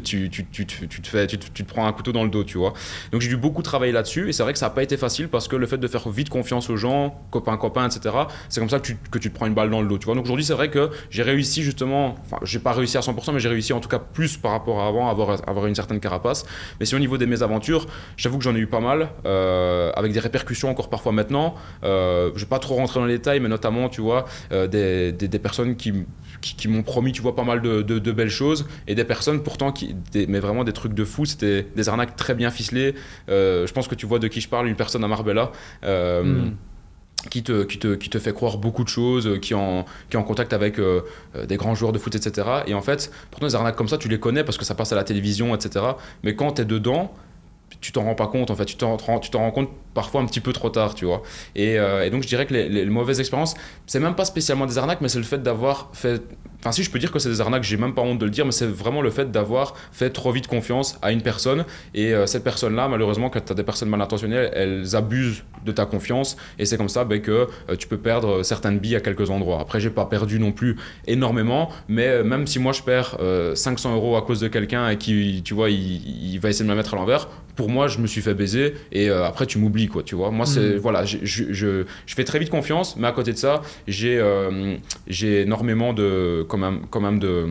te prends un couteau dans le dos, tu vois. Donc, j'ai dû beaucoup travailler là-dessus, et c'est vrai que ça n'a pas été facile, parce que le fait de faire vite confiance aux gens, copains, etc., c'est comme ça que tu te prends une balle dans le dos, tu vois. Donc aujourd'hui, c'est vrai que j'ai réussi justement, enfin, j'ai pas réussi à 100%, mais j'ai réussi en tout cas plus par rapport à avant, à avoir une certaine carapace. Mais si au niveau des mésaventures, j'avoue que j'en ai eu pas mal, avec des répercussions encore parfois maintenant. Je vais pas trop rentrer dans les détails, mais notamment, tu vois, des personnes qui m'ont promis, tu vois, pas mal de belles choses, et des personnes pourtant mais vraiment des trucs de fou. C'était des arnaques très bien ficelées. Je pense que tu vois de qui je parle, une personne à Marbella. qui te fait croire beaucoup de choses, qui est en contact avec des grands joueurs de foot, etc. Et en fait, pourtant, les arnaques comme ça, tu les connais parce que ça passe à la télévision, etc. Mais quand tu es dedans, tu t'en rends pas compte, en fait. Tu t'en rends compte parfois un petit peu trop tard, tu vois. Et donc, je dirais que les mauvaises expériences, c'est même pas spécialement des arnaques, mais c'est le fait d'avoir fait... Enfin, si je peux dire que c'est des arnaques, j'ai même pas honte de le dire, mais c'est vraiment le fait d'avoir fait trop vite confiance à une personne. Et cette personne-là, malheureusement, quand tu as des personnes mal intentionnées, elles abusent de ta confiance. Et c'est comme ça que tu peux perdre certaines billes à quelques endroits. Après, j'ai pas perdu non plus énormément, mais même si moi je perds 500 € à cause de quelqu'un et qui, tu vois, il va essayer de me mettre à l'envers, pour moi, je me suis fait baiser et après, tu m'oublies, quoi, tu vois. Moi, c'est, voilà, je fais très vite confiance, mais à côté de ça, j'ai énormément de, quand même de...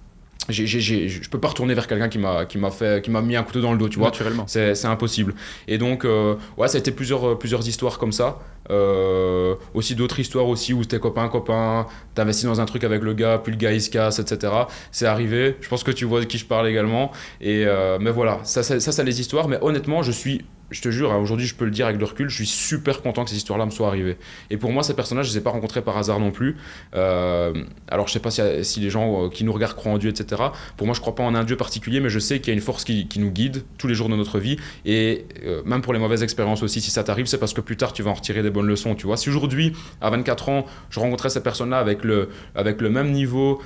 je peux pas retourner vers quelqu'un qui m'a mis un couteau dans le dos, tu vois. Naturellement. C'est impossible. Et donc, ouais, ça a été plusieurs histoires comme ça. Aussi d'autres histoires aussi où t'es copain, t'investis dans un truc avec le gars, puis le gars il se casse, etc. C'est arrivé. Je pense que tu vois de qui je parle également. Et mais voilà, ça c'est les histoires. Mais honnêtement, je te jure, hein, aujourd'hui je peux le dire avec le recul, je suis super content que ces histoires-là me soient arrivées. Et pour moi, ces personnages, je les ai pas rencontrés par hasard non plus. Alors je sais pas si les gens qui nous regardent croient en Dieu, etc. Pour moi, je crois pas en un Dieu particulier, mais je sais qu'il y a une force qui nous guide tous les jours de notre vie. Et même pour les mauvaises expériences aussi, si ça t'arrive, c'est parce que plus tard tu vas en retirer des bonnes leçons, tu vois. Si aujourd'hui, à 24 ans, je rencontrais ces personnes-là avec le même niveau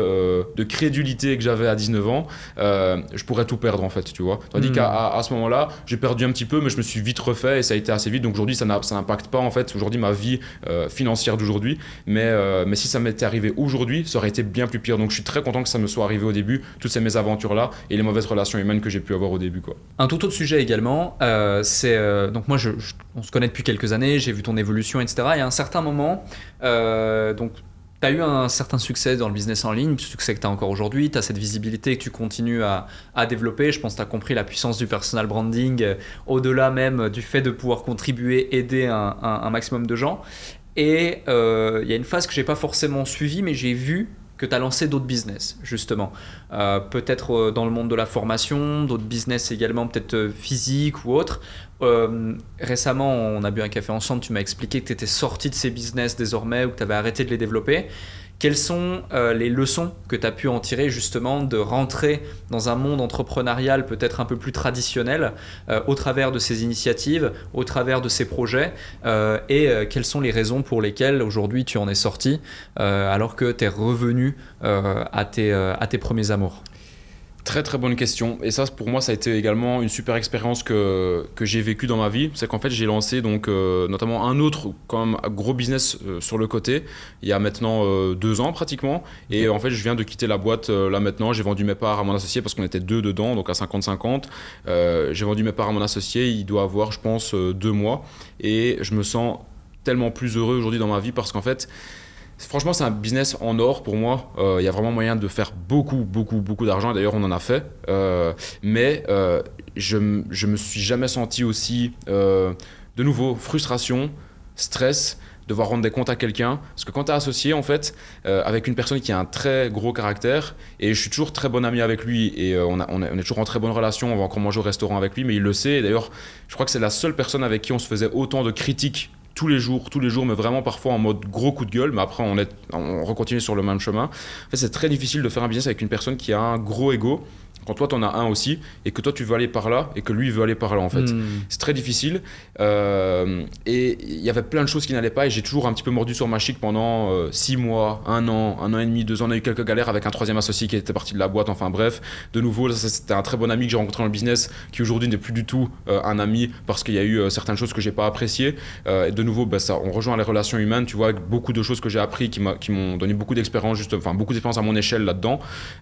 de crédulité que j'avais à 19 ans, je pourrais tout perdre en fait, tu vois. Tandis qu'à ce moment-là, j'ai perdu un petit peu, mais je me suis vite refait et ça a été assez vite. Donc aujourd'hui, ça n'impacte pas en fait aujourd'hui ma vie financière d'aujourd'hui. Mais si ça m'était arrivé aujourd'hui, ça aurait été bien plus pire. Donc je suis très content que ça me soit arrivé au début, toutes ces mésaventures-là et les mauvaises relations humaines que j'ai pu avoir au début, quoi. Un tout autre sujet également, c'est donc moi on se connaît depuis quelques années, j'ai vu ton évolution, etc. Et à un certain moment, donc tu as eu un certain succès dans le business en ligne, succès que tu as encore aujourd'hui, tu as cette visibilité que tu continues à développer. Je pense que tu as compris la puissance du personal branding, au-delà même du fait de pouvoir contribuer, aider un maximum de gens. Et il y a une phase que j'ai pas forcément suivie, mais j'ai vu que tu as lancé d'autres business, justement. Peut-être dans le monde de la formation, d'autres business également, peut-être physiques ou autres. Récemment, on a bu un café ensemble, tu m'as expliqué que tu étais sorti de ces business désormais ou que tu avais arrêté de les développer. Quelles sont les leçons que tu as pu en tirer justement de rentrer dans un monde entrepreneurial peut-être un peu plus traditionnel au travers de ces initiatives, au travers de ces projets et quelles sont les raisons pour lesquelles aujourd'hui tu en es sorti alors que tu es revenu à tes premiers amours? Très très bonne question, et ça pour moi ça a été également une super expérience que j'ai vécue dans ma vie. C'est qu'en fait j'ai lancé donc notamment un autre quand même gros business sur le côté il y a maintenant 2 ans pratiquement, et en fait je viens de quitter la boîte là maintenant. J'ai vendu mes parts à mon associé parce qu'on était 2 dedans, donc à 50-50. J'ai vendu mes parts à mon associé, il doit avoir je pense 2 mois, et je me sens tellement plus heureux aujourd'hui dans ma vie parce qu'en fait franchement, c'est un business en or pour moi. Il y a vraiment moyen de faire beaucoup d'argent. D'ailleurs, on en a fait. Mais je me suis jamais senti aussi, de nouveau, frustration, stress, devoir rendre des comptes à quelqu'un. Parce que quand tu es associé, en fait, avec une personne qui a un très gros caractère, et je suis toujours très bon ami avec lui, et on est toujours en très bonne relation, on va encore manger au restaurant avec lui, mais il le sait. Et d'ailleurs, je crois que c'est la seule personne avec qui on se faisait autant de critiques tous les jours, mais vraiment parfois en mode gros coup de gueule, mais après on recontinue sur le même chemin. En fait, c'est très difficile de faire un business avec une personne qui a un gros ego, quand toi t'en as un aussi, et que toi tu veux aller par là, et que lui veut aller par là en fait. C'est très difficile, et il y avait plein de choses qui n'allaient pas, et j'ai toujours un petit peu mordu sur ma chic pendant 6 mois, 1 an et demi, 2 ans. On a eu quelques galères avec un troisième associé qui était parti de la boîte, enfin bref. De nouveau, ça, c'était un très bon ami que j'ai rencontré dans le business, qui aujourd'hui n'est plus du tout un ami, parce qu'il y a eu certaines choses que j'ai pas appréciées. Et de nouveau, ça, on rejoint les relations humaines, tu vois, avec beaucoup de choses que j'ai appris, qui m'ont donné beaucoup d'expérience, beaucoup d'expérience à mon échelle là-dedans.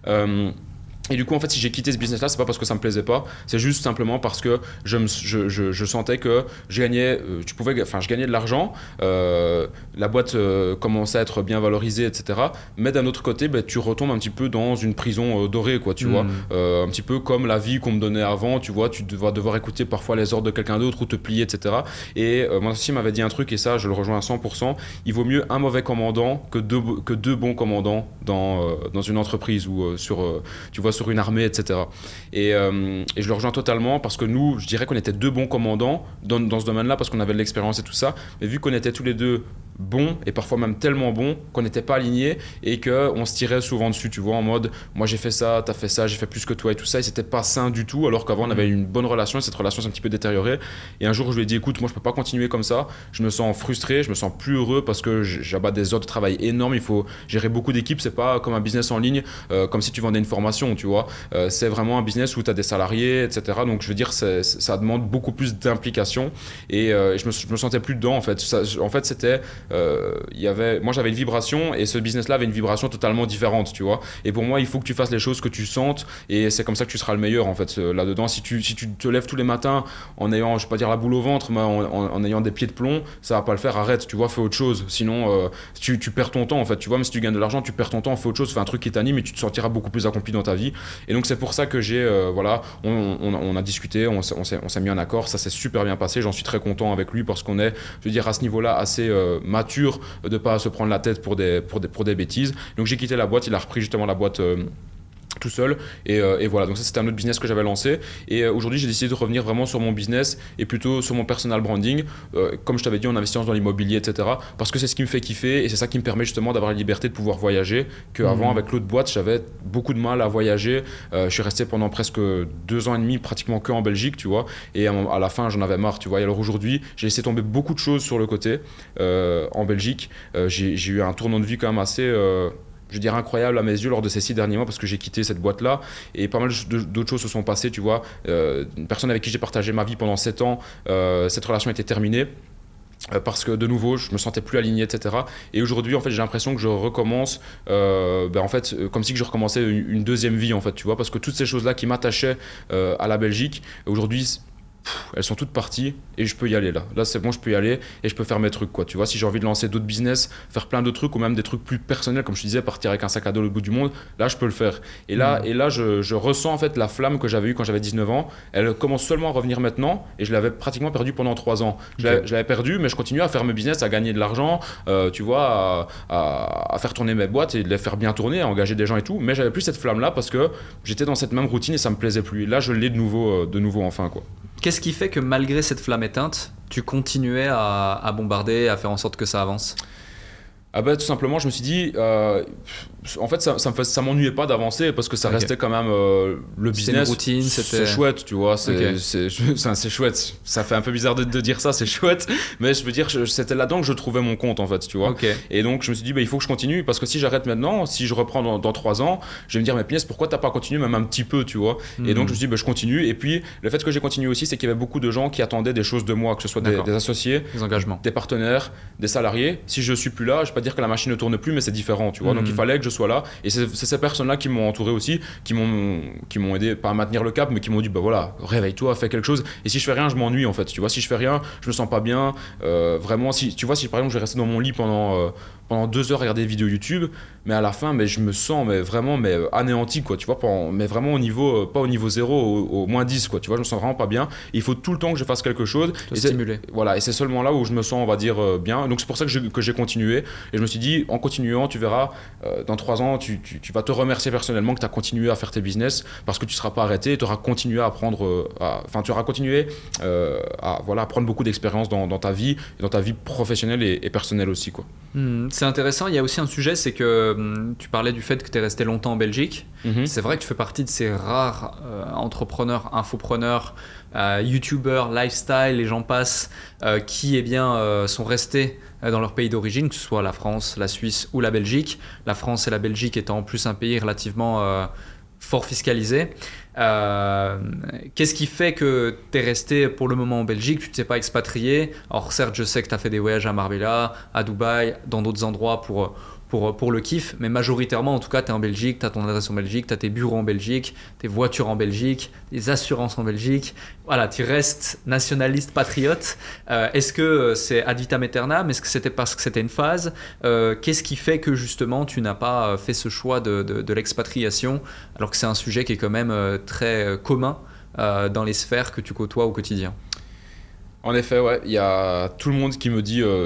Et du coup, en fait, si j'ai quitté ce business-là, c'est pas parce que ça me plaisait pas, c'est juste simplement parce que je sentais que je gagnais de l'argent, la boîte commençait à être bien valorisée, etc. Mais d'un autre côté, tu retombes un petit peu dans une prison dorée, quoi, tu vois. Un petit peu comme la vie qu'on me donnait avant, tu vois, tu vas devoir écouter parfois les ordres de quelqu'un d'autre ou te plier, etc. Et mon associé m'avait dit un truc, et ça, je le rejoins à 100%, il vaut mieux un mauvais commandant que deux bons commandants dans une entreprise ou tu vois, sur une armée, etc. Et je le rejoins totalement parce que nous, je dirais qu'on était deux bons commandants dans ce domaine-là parce qu'on avait de l'expérience et tout ça. Mais vu qu'on était tous les deux bons et parfois même tellement bons qu'on n'était pas alignés et qu'on se tirait souvent dessus, tu vois, en mode moi j'ai fait ça, t'as fait ça, j'ai fait plus que toi et tout ça, et c'était pas sain du tout, alors qu'avant on avait une bonne relation et cette relation s'est un petit peu détériorée. Et un jour je lui ai dit écoute, moi je peux pas continuer comme ça, je me sens frustré, je me sens plus heureux parce que j'abats des heures de travail énormes, il faut gérer beaucoup d'équipes, c'est pas comme un business en ligne, comme si tu vendais une formation, tu vois, c'est vraiment un business où tu as des salariés, etc. Donc je veux dire ça demande beaucoup plus d'implication et je me sentais plus dedans en fait. En fait c'était moi j'avais une vibration et ce business là avait une vibration totalement différente, tu vois, et pour moi il faut que tu fasses les choses que tu sentes et c'est comme ça que tu seras le meilleur en fait là dedans. Si tu te lèves tous les matins en ayant, je vais pas dire la boule au ventre, mais en ayant des pieds de plomb, ça va pas le faire, arrête, tu vois, fais autre chose, sinon tu perds ton temps en fait, tu vois, même si tu gagnes de l'argent tu perds ton temps, fais autre chose, fais un truc qui t'anime et tu te sentiras beaucoup plus accompli dans ta vie. Et donc c'est pour ça que j'ai voilà, on a discuté, on s'est mis en accord, ça s'est super bien passé, j'en suis très content avec lui parce qu'on est, je veux dire, à ce niveau là assez mature de pas se prendre la tête pour des bêtises. Donc j'ai quitté la boîte, il a repris justement la boîte tout seul et voilà, donc ça c'était un autre business que j'avais lancé et aujourd'hui j'ai décidé de revenir vraiment sur mon business et plutôt sur mon personal branding, comme je t'avais dit en investissant dans l'immobilier, etc., parce que c'est ce qui me fait kiffer et c'est ça qui me permet justement d'avoir la liberté de pouvoir voyager, qu'avant avec l'autre boîte j'avais beaucoup de mal à voyager. Je suis resté pendant presque 2 ans et demi pratiquement que en Belgique, tu vois, et à la fin j'en avais marre, tu vois, et alors aujourd'hui j'ai laissé tomber beaucoup de choses sur le côté en Belgique. J'ai eu un tournant de vie quand même assez je dirais incroyable à mes yeux lors de ces 6 derniers mois parce que j'ai quitté cette boîte-là et pas mal d'autres choses se sont passées, tu vois. Une personne avec qui j'ai partagé ma vie pendant 7 ans, cette relation était terminée. Parce que de nouveau je me sentais plus aligné, etc. Et aujourd'hui en fait j'ai l'impression que je recommence en fait comme si que je recommençais une deuxième vie en fait, tu vois, parce que toutes ces choses là qui m'attachaient à la Belgique aujourd'hui elles sont toutes parties et je peux y aller là c'est bon, je peux y aller et je peux faire mes trucs, quoi, tu vois. Si j'ai envie de lancer d'autres business, faire plein d'autres trucs ou même des trucs plus personnels comme je te disais, partir avec un sac à dos au bout du monde, là je peux le faire et là je ressens en fait la flamme que j'avais eue quand j'avais 19 ans, elle commence seulement à revenir maintenant et je l'avais pratiquement perdue pendant 3 ans. Je l'avais perdue mais je continuais à faire mes business, à gagner de l'argent, tu vois, à faire tourner mes boîtes et de les faire bien tourner, à engager des gens et tout, mais j'avais plus cette flamme là parce que j'étais dans cette même routine et ça me plaisait plus. Et là je l'ai de nouveau enfin, quoi. Qu'est-ce qui fait que malgré cette flamme éteinte, tu continuais à bombarder, à faire en sorte que ça avance ? Ah bah, tout simplement, je me suis dit, en fait, ça m'ennuyait pas d'avancer parce que ça restait quand même le business. C'est une routine, c'est chouette, tu vois. C'est chouette. Ça fait un peu bizarre de dire ça, c'est chouette, mais je veux dire, c'était là-dedans que je trouvais mon compte, en fait, tu vois. Et donc, je me suis dit, bah, il faut que je continue parce que si j'arrête maintenant, si je reprends dans 3 ans, je vais me dire, mais punaise, pourquoi t'as pas continué même un petit peu, tu vois. Et donc, je me suis dit, bah, je continue. Et puis, le fait que j'ai continué aussi, c'est qu'il y avait beaucoup de gens qui attendaient des choses de moi, que ce soit des associés, des engagements, des partenaires, des salariés. Si je suis plus là, je vais pas dire que la machine ne tourne plus, mais c'est différent, tu vois. Donc il fallait que je sois là et c'est ces personnes-là qui m'ont entouré aussi, qui m'ont aidé pas à maintenir le cap, mais qui m'ont dit bah voilà, réveille-toi, fais quelque chose. Et si je fais rien, je m'ennuie en fait, tu vois. Si je fais rien, je me sens pas bien. Vraiment, si tu vois, si par exemple je vais rester dans mon lit pendant 2 heures à regarder des vidéos YouTube, mais à la fin, mais je me sens vraiment anéanti, quoi, tu vois, mais vraiment au niveau, pas au niveau 0, au moins 10, quoi, tu vois, je me sens vraiment pas bien. Et il faut tout le temps que je fasse quelque chose. Et stimuler. Voilà, et c'est seulement là où je me sens, on va dire, bien. Donc c'est pour ça que j'ai continué. Et je me suis dit, en continuant, tu verras, dans 3 ans, tu vas te remercier personnellement que tu as continué à faire tes business parce que tu ne seras pas arrêté et tu auras continué à apprendre, tu auras continué à prendre beaucoup d'expérience dans ta vie, dans ta vie professionnelle et personnelle aussi, quoi. C'est intéressant, il y a aussi un sujet, c'est que tu parlais du fait que tu es resté longtemps en Belgique. C'est vrai que tu fais partie de ces rares entrepreneurs, infopreneurs, youtubeurs, lifestyle, les gens passent, qui sont restés dans leur pays d'origine, que ce soit la France, la Suisse ou la Belgique. La France et la Belgique étant en plus un pays relativement fort fiscalisé. Qu'est-ce qui fait que tu es resté pour le moment en Belgique, tu ne t'es pas expatrié? Alors certes, je sais que tu as fait des voyages à Marbella, à Dubaï, dans d'autres endroits pour le kiff, mais majoritairement en tout cas tu es en Belgique, tu as ton adresse en Belgique, tu as tes bureaux en Belgique, tes voitures en Belgique, tes assurances en Belgique. Voilà, tu restes nationaliste, patriote. Est-ce que c'est ad vitam aeternam? Est-ce que c'était parce que c'était une phase? Qu'est-ce qui fait que justement tu n'as pas fait ce choix de l'expatriation alors que c'est un sujet qui est quand même très commun dans les sphères que tu côtoies au quotidien? En effet, ouais, il y a tout le monde qui me dit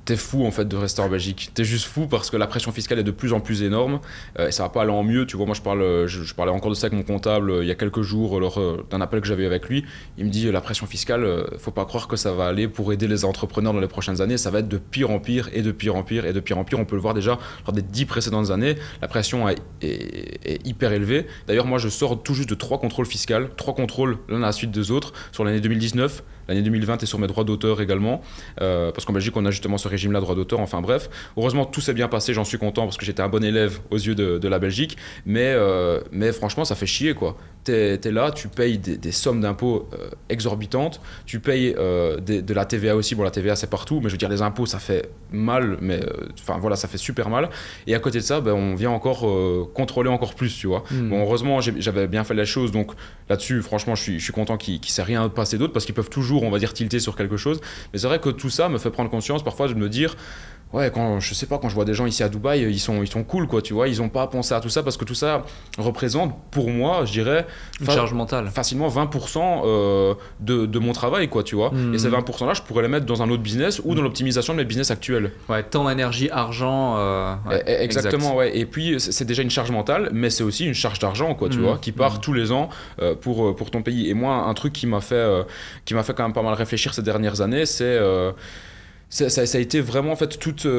t'es fou en fait de rester en Belgique. T'es juste fou parce que la pression fiscale est de plus en plus énorme et ça va pas aller en mieux. Tu vois, moi je parlais encore de ça avec mon comptable il y a quelques jours lors d'un appel que j'avais avec lui. Il me dit la pression fiscale, faut pas croire que ça va aller pour aider les entrepreneurs dans les prochaines années. Ça va être de pire en pire et de pire en pire et de pire en pire. On peut le voir déjà lors des 10 précédentes années. La pression est hyper élevée. D'ailleurs, moi je sors tout juste de 3 contrôles fiscaux. 3 contrôles l'un à la suite des autres sur l'année 2019. L'année 2020 et sur mes droits d'auteur également, parce qu'en Belgique on a justement ce régime-là, droit d'auteur, enfin bref. Heureusement tout s'est bien passé, j'en suis content parce que j'étais un bon élève aux yeux de la Belgique, mais franchement ça fait chier quoi. T'es là, tu payes des sommes d'impôts exorbitantes, tu payes de la TVA aussi, bon la TVA c'est partout, mais je veux dire les impôts ça fait mal, mais enfin voilà ça fait super mal, et à côté de ça on vient encore contrôler encore plus, tu vois. Bon heureusement j'avais bien fait les choses, donc là-dessus franchement je suis content qu'il ne s'est rien passé d'autre, parce qu'ils peuvent toujours on va dire tilter sur quelque chose, mais c'est vrai que tout ça me fait prendre conscience parfois de me dire ouais, quand je vois des gens ici à Dubaï, ils sont cool quoi, tu vois, ils ont pas pensé à tout ça, parce que tout ça représente pour moi, je dirais, une charge mentale, facilement 20% de mon travail quoi, tu vois. Et ces 20% là je pourrais les mettre dans un autre business ou dans l'optimisation de mes business actuels. Ouais, temps, énergie, argent, exactement, ouais. Et puis c'est déjà une charge mentale, mais c'est aussi une charge d'argent quoi, tu vois, qui part tous les ans pour ton pays. Et moi un truc qui m'a fait quand même pas mal réfléchir ces dernières années, ça a été vraiment en fait toute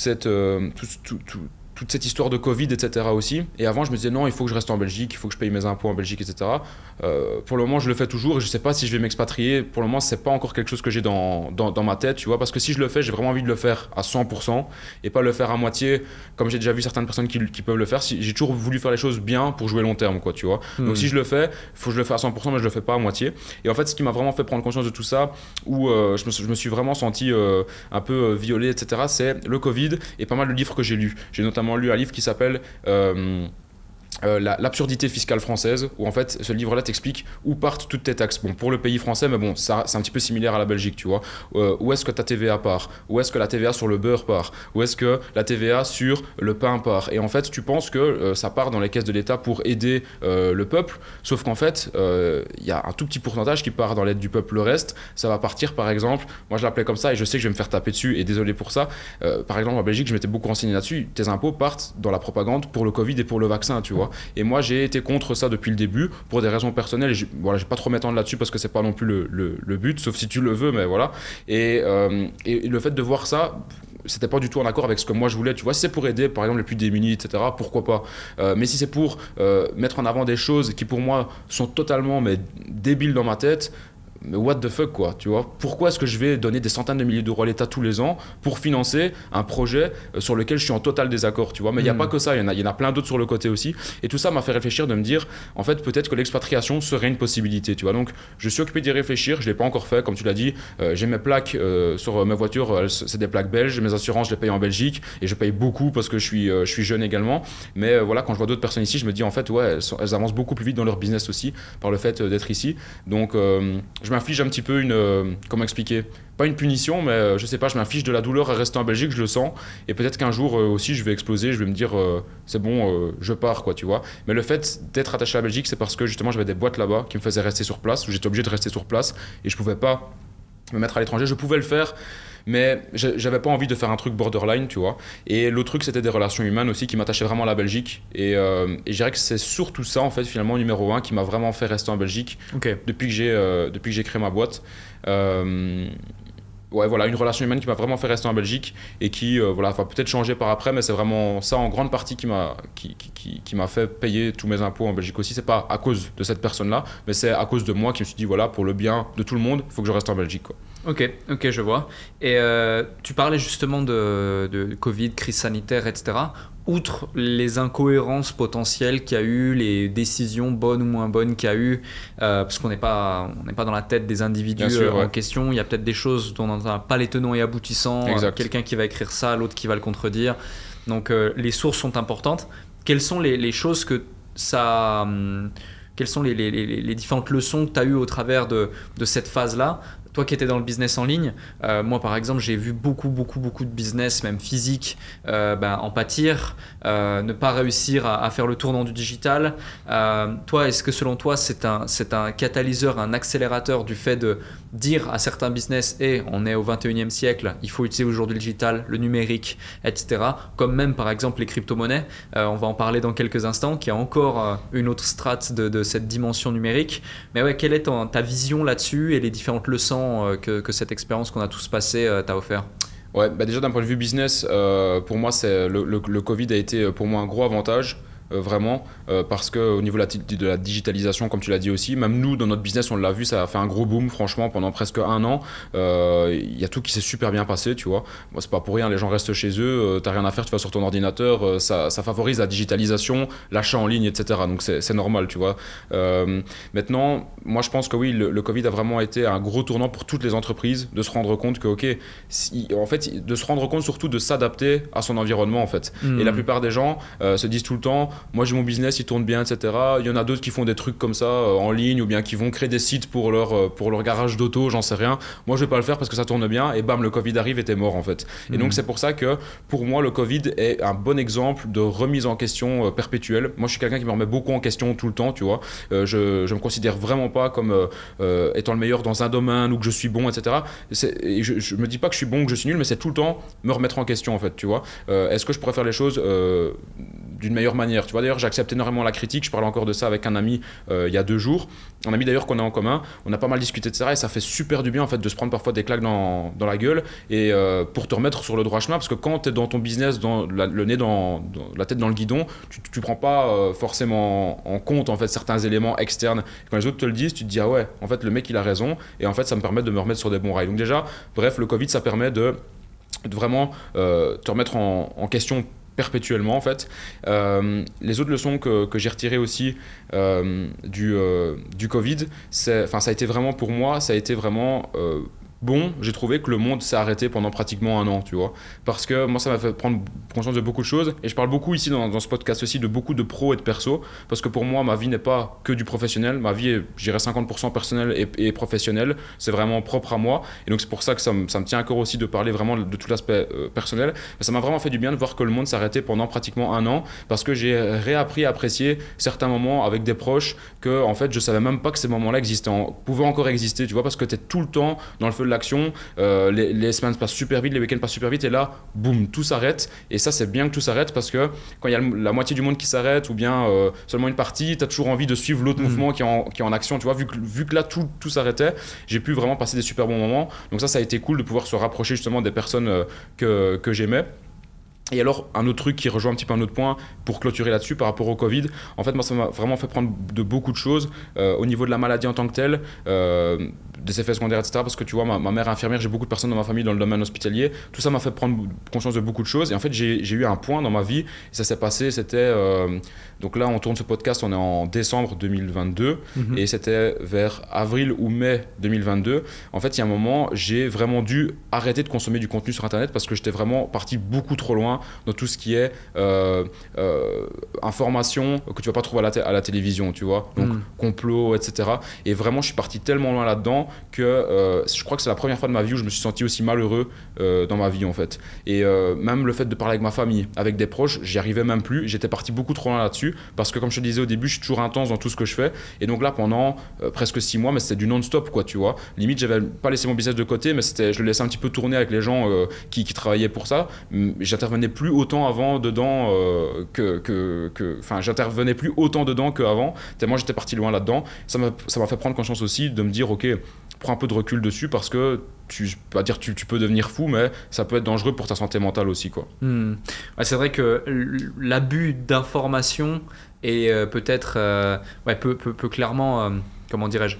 cette histoire de Covid, etc. aussi. Et avant, je me disais non, il faut que je reste en Belgique, il faut que je paye mes impôts en Belgique, etc. Pour le moment, je le fais toujours et je sais pas si je vais m'expatrier. Pour le moment, c'est pas encore quelque chose que j'ai dans ma tête, tu vois, parce que si je le fais, j'ai vraiment envie de le faire à 100% et pas le faire à moitié, comme j'ai déjà vu certaines personnes qui peuvent le faire. J'ai toujours voulu faire les choses bien pour jouer long terme, quoi, tu vois. Donc si je le fais, il faut que je le fasse à 100%, mais je le fais pas à moitié. Et en fait, ce qui m'a vraiment fait prendre conscience de tout ça, où je me suis vraiment senti un peu violé, etc., c'est le Covid et pas mal de livres que j'ai lus. J'ai notamment lu un livre qui s'appelle l'absurdité fiscale française, où en fait ce livre-là t'explique où partent toutes tes taxes. Bon, pour le pays français, mais bon, ça c'est un petit peu similaire à la Belgique, tu vois. Où est-ce que ta TVA part? Où est-ce que la TVA sur le beurre part? Où est-ce que la TVA sur le pain part? Et en fait, tu penses que ça part dans les caisses de l'État pour aider le peuple, sauf qu'en fait, il y a un tout petit pourcentage qui part dans l'aide du peuple. Le reste, ça va partir, par exemple, moi je l'appelais comme ça, et je sais que je vais me faire taper dessus, et désolé pour ça. Par exemple, en Belgique, je m'étais beaucoup renseigné là-dessus. Tes impôts partent dans la propagande pour le Covid et pour le vaccin, tu vois. Et moi j'ai été contre ça depuis le début pour des raisons personnelles, et je vais pas trop m'étendre là-dessus parce que c'est pas non plus le but, sauf si tu le veux, mais voilà. Et le fait de voir ça, c'était pas du tout en accord avec ce que moi je voulais, tu vois. Si c'est pour aider par exemple les plus démunis, etc., pourquoi pas, mais si c'est pour mettre en avant des choses qui pour moi sont totalement débiles dans ma tête, mais what the fuck quoi, tu vois. Pourquoi est-ce que je vais donner des centaines de milliers d'euros à l'État tous les ans pour financer un projet sur lequel je suis en total désaccord, tu vois. Mais il n'y a pas que ça, il y en a plein d'autres sur le côté aussi. Et tout ça m'a fait réfléchir, de me dire en fait peut-être que l'expatriation serait une possibilité, tu vois. Donc je suis occupé d'y réfléchir, je l'ai pas encore fait, comme tu l'as dit. J'ai mes plaques sur mes voitures, c'est des plaques belges, mes assurances je les paye en Belgique et je paye beaucoup parce que je suis jeune également. Mais voilà, quand je vois d'autres personnes ici, je me dis en fait ouais, elles avancent beaucoup plus vite dans leur business aussi par le fait d'être ici. Donc je m'inflige un petit peu comment expliquer, pas une punition, mais je sais pas, je m'inflige de la douleur à rester en Belgique, je le sens, et peut-être qu'un jour aussi je vais exploser, je vais me dire c'est bon, je pars quoi, tu vois. Mais le fait d'être attaché à la Belgique, c'est parce que justement j'avais des boîtes là-bas qui me faisaient rester sur place, où j'étais obligé de rester sur place et je pouvais pas me mettre à l'étranger. Je pouvais le faire, mais j'avais pas envie de faire un truc borderline, tu vois. Et l'autre truc, c'était des relations humaines aussi qui m'attachaient vraiment à la Belgique. Et je dirais que c'est surtout ça, en fait, finalement, numéro 1, qui m'a vraiment fait rester en Belgique depuis que j'ai créé ma boîte. Ouais, voilà, une relation humaine qui m'a vraiment fait rester en Belgique et qui voilà, va peut-être changer par après, mais c'est vraiment ça en grande partie qui m'a fait payer tous mes impôts en Belgique aussi. C'est pas à cause de cette personne-là, mais c'est à cause de moi qui me suis dit voilà, pour le bien de tout le monde, il faut que je reste en Belgique, quoi. Ok, je vois. Et tu parlais justement de Covid, crise sanitaire, etc. Outre les incohérences potentielles qu'il y a eu, les décisions bonnes ou moins bonnes qu'il y a eu, parce qu'on n'est pas dans la tête des individus en question, il y a peut-être des choses dont on n'a pas les tenants et aboutissants, quelqu'un qui va écrire ça, l'autre qui va le contredire. Donc les sources sont importantes. Quelles sont les choses que ça... quelles sont les différentes leçons que tu as eues au travers de cette phase-là, toi qui étais dans le business en ligne, moi par exemple j'ai vu beaucoup de business même physique en pâtir, ne pas réussir à faire le tournant du digital. Toi, est-ce que selon toi c'est un catalyseur, un accélérateur du fait de dire à certains business on est au 21e siècle, il faut utiliser aujourd'hui le digital, le numérique, etc. Comme même par exemple les crypto-monnaies, on va en parler dans quelques instants, qui a encore une autre strate de cette dimension numérique. Mais ouais, quelle est ta vision là-dessus et les différentes leçons que cette expérience qu'on a tous passée t'a offert? Ouais, déjà d'un point de vue business, pour moi le Covid a été pour moi un gros avantage. Vraiment, parce qu'au niveau de la digitalisation, comme tu l'as dit aussi, même nous dans notre business on l'a vu, ça a fait un gros boom franchement pendant presque un an. Il y a tout qui s'est super bien passé, tu vois. Moi c'est pas pour rien, les gens restent chez eux, t'as rien à faire, tu vas sur ton ordinateur, ça favorise la digitalisation, l'achat en ligne, etc. Donc c'est normal, tu vois. Maintenant, moi je pense que oui, le Covid a vraiment été un gros tournant pour toutes les entreprises, de se rendre compte que en fait, de se rendre compte surtout de s'adapter à son environnement en fait. Et la plupart des gens se disent tout le temps, moi j'ai mon business, il tourne bien, etc. Il y en a d'autres qui font des trucs comme ça en ligne, ou bien qui vont créer des sites pour leur garage d'auto, j'en sais rien. Moi je vais pas le faire parce que ça tourne bien, et bam, le Covid arrive et t'es mort en fait. Et donc c'est pour ça que pour moi le Covid est un bon exemple de remise en question perpétuelle. Moi je suis quelqu'un qui me remet beaucoup en question tout le temps, tu vois. Je me considère vraiment pas comme étant le meilleur dans un domaine ou que je suis bon, etc. Et je me dis pas que je suis bon ou que je suis nul, mais c'est tout le temps me remettre en question en fait, tu vois. Est-ce que je pourrais faire les choses d'une meilleure manière, tu vois. D'ailleurs j'accepte énormément la critique, je parlais encore de ça avec un ami il y a 2 jours, un ami d'ailleurs qu'on a en commun, on a pas mal discuté de ça et ça fait super du bien en fait de se prendre parfois des claques dans la gueule et pour te remettre sur le droit chemin, parce que quand tu es dans ton business, le nez dans la tête dans le guidon, tu prends pas forcément en compte en fait certains éléments externes. Et quand les autres te le disent, tu te dis ah ouais, en fait le mec il a raison, et en fait ça me permet de me remettre sur des bons rails. Donc déjà, bref, le Covid ça permet de vraiment te remettre en question perpétuellement en fait. Les autres leçons que j'ai retirées aussi du Covid, ça a été vraiment pour moi, ça a été vraiment bon, j'ai trouvé que le monde s'est arrêté pendant pratiquement un an, tu vois. Parce que moi, ça m'a fait prendre conscience de beaucoup de choses. Et je parle beaucoup ici dans ce podcast aussi de beaucoup de pro et de perso. Parce que pour moi, ma vie n'est pas que du professionnel. Ma vie est, je dirais, 50% personnel et professionnel. C'est vraiment propre à moi. Et donc, c'est pour ça que ça me tient à cœur aussi de parler vraiment de tout l'aspect personnel. Mais ça m'a vraiment fait du bien de voir que le monde s'arrêtait pendant pratiquement un an. Parce que j'ai réappris à apprécier certains moments avec des proches que, en fait, je savais même pas que ces moments-là pouvaient encore exister, tu vois. Parce que tu es tout le temps dans le feu de l'action, les semaines passent super vite, les week-ends passent super vite, et là, boum, tout s'arrête. Et ça, c'est bien que tout s'arrête, parce que quand il y a la moitié du monde qui s'arrête, ou bien seulement une partie, tu as toujours envie de suivre l'autre mouvement qui est en action, tu vois. Vu que là, tout s'arrêtait, j'ai pu vraiment passer des super bons moments. Donc ça a été cool de pouvoir se rapprocher justement des personnes que j'aimais. Et alors, un autre truc qui rejoint un petit peu un autre point pour clôturer là-dessus par rapport au Covid, en fait, moi, ça m'a vraiment fait prendre de beaucoup de choses au niveau de la maladie en tant que telle, des effets secondaires, etc. Parce que tu vois, ma mère est infirmière, j'ai beaucoup de personnes dans ma famille dans le domaine hospitalier. Tout ça m'a fait prendre conscience de beaucoup de choses. Et en fait, j'ai eu un point dans ma vie, et ça s'est passé, c'était... donc là, on tourne ce podcast, on est en décembre 2022, et c'était vers avril ou mai 2022. En fait, il y a un moment, j'ai vraiment dû arrêter de consommer du contenu sur Internet parce que j'étais vraiment parti beaucoup trop loin dans tout ce qui est information que tu vas pas trouver à la télévision, tu vois, donc complot, etc. Et vraiment, je suis parti tellement loin là-dedans que je crois que c'est la première fois de ma vie où je me suis senti aussi malheureux dans ma vie, en fait. Et même le fait de parler avec ma famille, avec des proches, j'y arrivais même plus. J'étais parti beaucoup trop loin là-dessus parce que, comme je te disais au début, je suis toujours intense dans tout ce que je fais. Et donc là, pendant presque 6 mois, mais c'était du non-stop, quoi, tu vois. Limite, j'avais pas laissé mon business de côté, mais je le laissais un petit peu tourner avec les gens qui travaillaient pour ça. J'intervenais plus autant avant dedans enfin, j'intervenais plus autant dedans qu'avant, tellement j'étais parti loin là-dedans. Ça m'a fait prendre conscience aussi de me dire, ok, prends un peu de recul dessus parce que tu peux devenir fou, mais ça peut être dangereux pour ta santé mentale aussi, quoi. Ouais, c'est vrai que l'abus d'informations et peut-être peut clairement, comment dirais-je,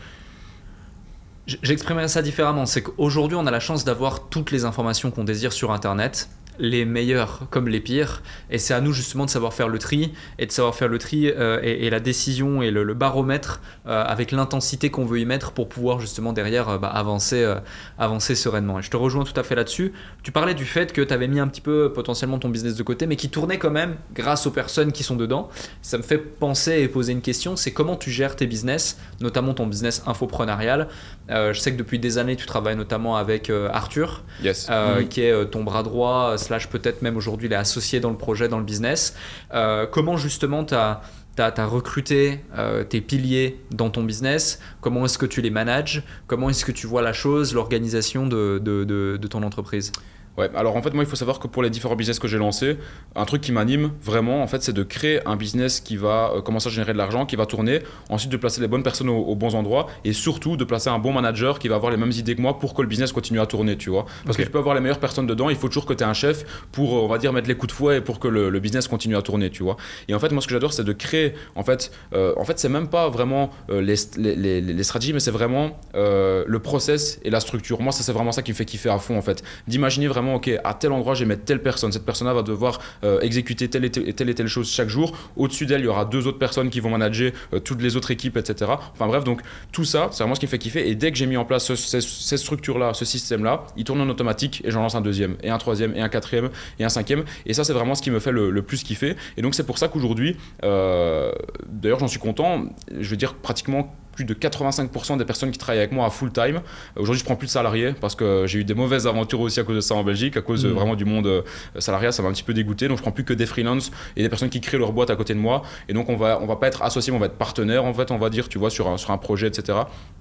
j'exprimerais ça différemment. C'est qu'aujourd'hui, on a la chance d'avoir toutes les informations qu'on désire sur Internet. les meilleurs comme les pires, et c'est à nous justement de savoir faire le tri, et de savoir faire le tri et la décision et le baromètre avec l'intensité qu'on veut y mettre pour pouvoir justement derrière avancer sereinement. Et je te rejoins tout à fait là-dessus. Tu parlais du fait que tu avais mis un petit peu potentiellement ton business de côté, mais qui tournait quand même grâce aux personnes qui sont dedans. Ça me fait penser et poser une question, c'est comment tu gères tes business, notamment ton business infopreneurial. Je sais que depuis des années tu travailles notamment avec Arthur, Yes. qui est ton bras droit, slash peut-être même aujourd'hui il est associé dans le projet, dans le business. Comment justement tu as recruté tes piliers dans ton business? Comment est-ce que tu les manages? Comment est-ce que tu vois la chose, l'organisation de ton entreprise? Ouais, alors en fait, moi, il faut savoir que pour les différents business que j'ai lancés, un truc qui m'anime vraiment, en fait, c'est de créer un business qui va commencer à générer de l'argent, qui va tourner, ensuite de placer les bonnes personnes aux bons endroits et surtout de placer un bon manager qui va avoir les mêmes idées que moi pour que le business continue à tourner, tu vois. Parce que tu peux avoir les meilleures personnes dedans, il faut toujours que tu aies un chef pour, on va dire, mettre les coups de fouet et pour que le business continue à tourner, tu vois. Et en fait, moi, ce que j'adore, c'est de créer, en fait, c'est même pas vraiment les stratégies, mais c'est vraiment le process et la structure. Moi, ça, c'est vraiment ça qui me fait kiffer à fond, en fait. D'imaginer vraiment, ok, à tel endroit je vais mettre telle personne, cette personne-là va devoir exécuter telle et telle chose chaque jour, au-dessus d'elle il y aura 2 autres personnes qui vont manager toutes les autres équipes, etc. Enfin bref, donc tout ça c'est vraiment ce qui me fait kiffer, et dès que j'ai mis en place ces structures-là, ce système-là, il tourne en automatique et j'en lance un deuxième, et un troisième, et un quatrième, et un cinquième, et ça c'est vraiment ce qui me fait le plus kiffer. Et donc c'est pour ça qu'aujourd'hui, d'ailleurs j'en suis content, je veux dire pratiquement plus de 85% des personnes qui travaillent avec moi à full time. Aujourd'hui, je prends plus de salariés parce que j'ai eu des mauvaises aventures aussi à cause de ça en Belgique, à cause vraiment du monde salariat, ça m'a un petit peu dégoûté. Donc, je prends plus que des freelances et des personnes qui créent leur boîte à côté de moi. Et donc, on va pas être associés, mais on va être partenaires, en fait, on va dire, tu vois, sur un projet, etc.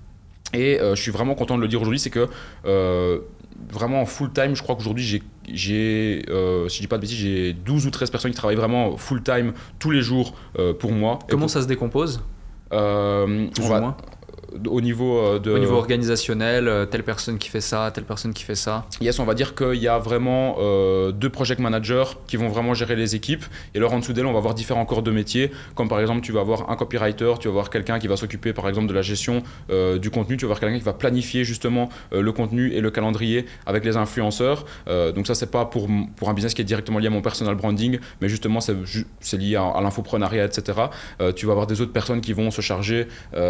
Et je suis vraiment content de le dire aujourd'hui, c'est que vraiment en full time, je crois qu'aujourd'hui, si je dis pas de bêtises, j'ai 12 ou 13 personnes qui travaillent vraiment full time tous les jours pour moi. Comment ça se décompose? Au niveau au niveau organisationnel, telle personne qui fait ça, telle personne qui fait ça. Yes, on va dire qu'il y a vraiment 2 project managers qui vont vraiment gérer les équipes, et alors en dessous d'elles on va avoir différents corps de métier, comme par exemple tu vas avoir un copywriter, tu vas avoir quelqu'un qui va s'occuper par exemple de la gestion du contenu, tu vas avoir quelqu'un qui va planifier justement le contenu et le calendrier avec les influenceurs. Donc ça c'est pas pour un business qui est directement lié à mon personal branding, mais justement c'est lié à l'infopreneuriat, etc. Tu vas avoir des autres personnes qui vont se charger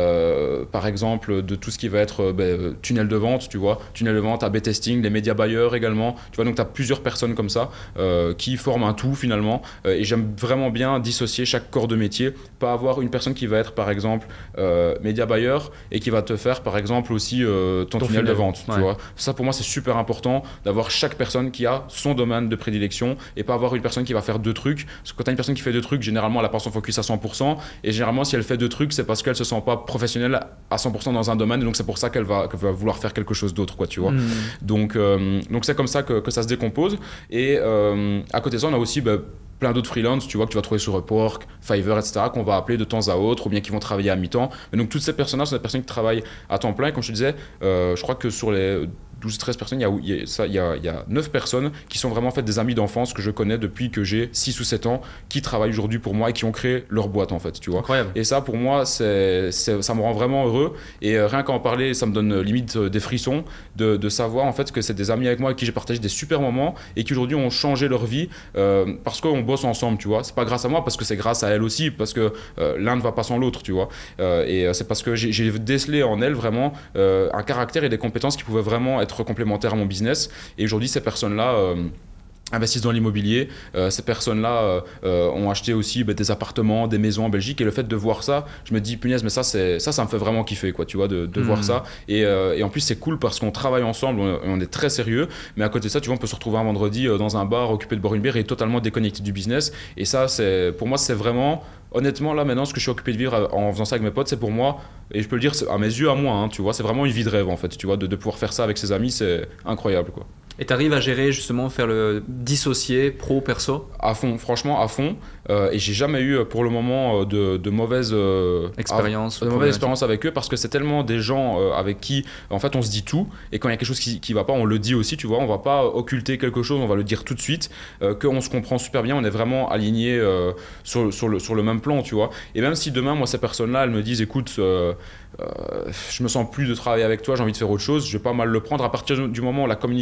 par exemple de tout ce qui va être tunnel de vente, tu vois, tunnel de vente, A/B testing, les médias buyers également, tu vois, donc tu as plusieurs personnes comme ça qui forment un tout finalement, et j'aime vraiment bien dissocier chaque corps de métier, pas avoir une personne qui va être par exemple média buyer et qui va te faire par exemple aussi ton tunnel de vente, tu vois. Ça pour moi c'est super important d'avoir chaque personne qui a son domaine de prédilection et pas avoir une personne qui va faire 2 trucs, parce que quand tu as une personne qui fait 2 trucs, généralement elle n'a pas son focus à 100%, et généralement si elle fait 2 trucs c'est parce qu'elle se sent pas professionnelle à 100% dans un domaine, et donc c'est pour ça qu'elle va vouloir faire quelque chose d'autre, quoi, tu vois. Donc c'est comme ça que ça se décompose. Et à côté de ça on a aussi plein d'autres freelances, tu vois, que tu vas trouver sur Upwork, Fiverr, etc., qu'on va appeler de temps à autre, ou bien qui vont travailler à mi-temps. Mais donc toutes ces personnes-là sont des personnes qui travaillent à temps plein, et comme je te disais, je crois que sur les 12-13 personnes, il y a 9 personnes qui sont vraiment en fait des amis d'enfance que je connais depuis que j'ai 6 ou 7 ans, qui travaillent aujourd'hui pour moi et qui ont créé leur boîte, en fait, tu vois. Incroyable. Et ça pour moi ça me rend vraiment heureux, et rien qu'à en parler ça me donne limite des frissons de savoir en fait que c'est des amis avec moi avec qui j'ai partagé des super moments et qui aujourd'hui ont changé leur vie parce qu'on bosse ensemble, tu vois. C'est pas grâce à moi, parce que c'est grâce à elle aussi, parce que l'un ne va pas sans l'autre, tu vois. Et c'est parce que j'ai décelé en elle vraiment un caractère et des compétences qui pouvaient vraiment être complémentaires à mon business. Et aujourd'hui ces personnes-là investissent dans l'immobilier, ces personnes-là ont acheté aussi des appartements, des maisons en Belgique, et le fait de voir ça, je me dis punaise, mais ça me fait vraiment kiffer, quoi, tu vois, de voir ça. Et en plus c'est cool parce qu'on travaille ensemble, on est très sérieux, mais à côté de ça, tu vois, on peut se retrouver un vendredi dans un bar occupé de boire une bière et totalement déconnecté du business. Et ça, pour moi c'est vraiment, honnêtement, là maintenant, ce que je suis occupé de vivre en faisant ça avec mes potes, c'est pour moi, et je peux le dire à mes yeux à moi, hein, tu vois, c'est vraiment une vie de rêve en fait, tu vois, de pouvoir faire ça avec ses amis, c'est incroyable, quoi. Et tu arrives à gérer justement, faire le dissocier pro-perso? À fond, franchement à fond. Et j'ai jamais eu pour le moment de mauvaises expériences avec eux, parce que c'est tellement des gens avec qui en fait on se dit tout, et quand il y a quelque chose qui va pas, on le dit aussi, tu vois, on va pas occulter quelque chose, on va le dire tout de suite, qu'on se comprend super bien, on est vraiment alignés sur le même plan, tu vois. Et même si demain moi ces personnes-là elles me disent écoute, je me sens plus de travailler avec toi, j'ai envie de faire autre chose, je vais pas mal le prendre à partir du moment où la communication est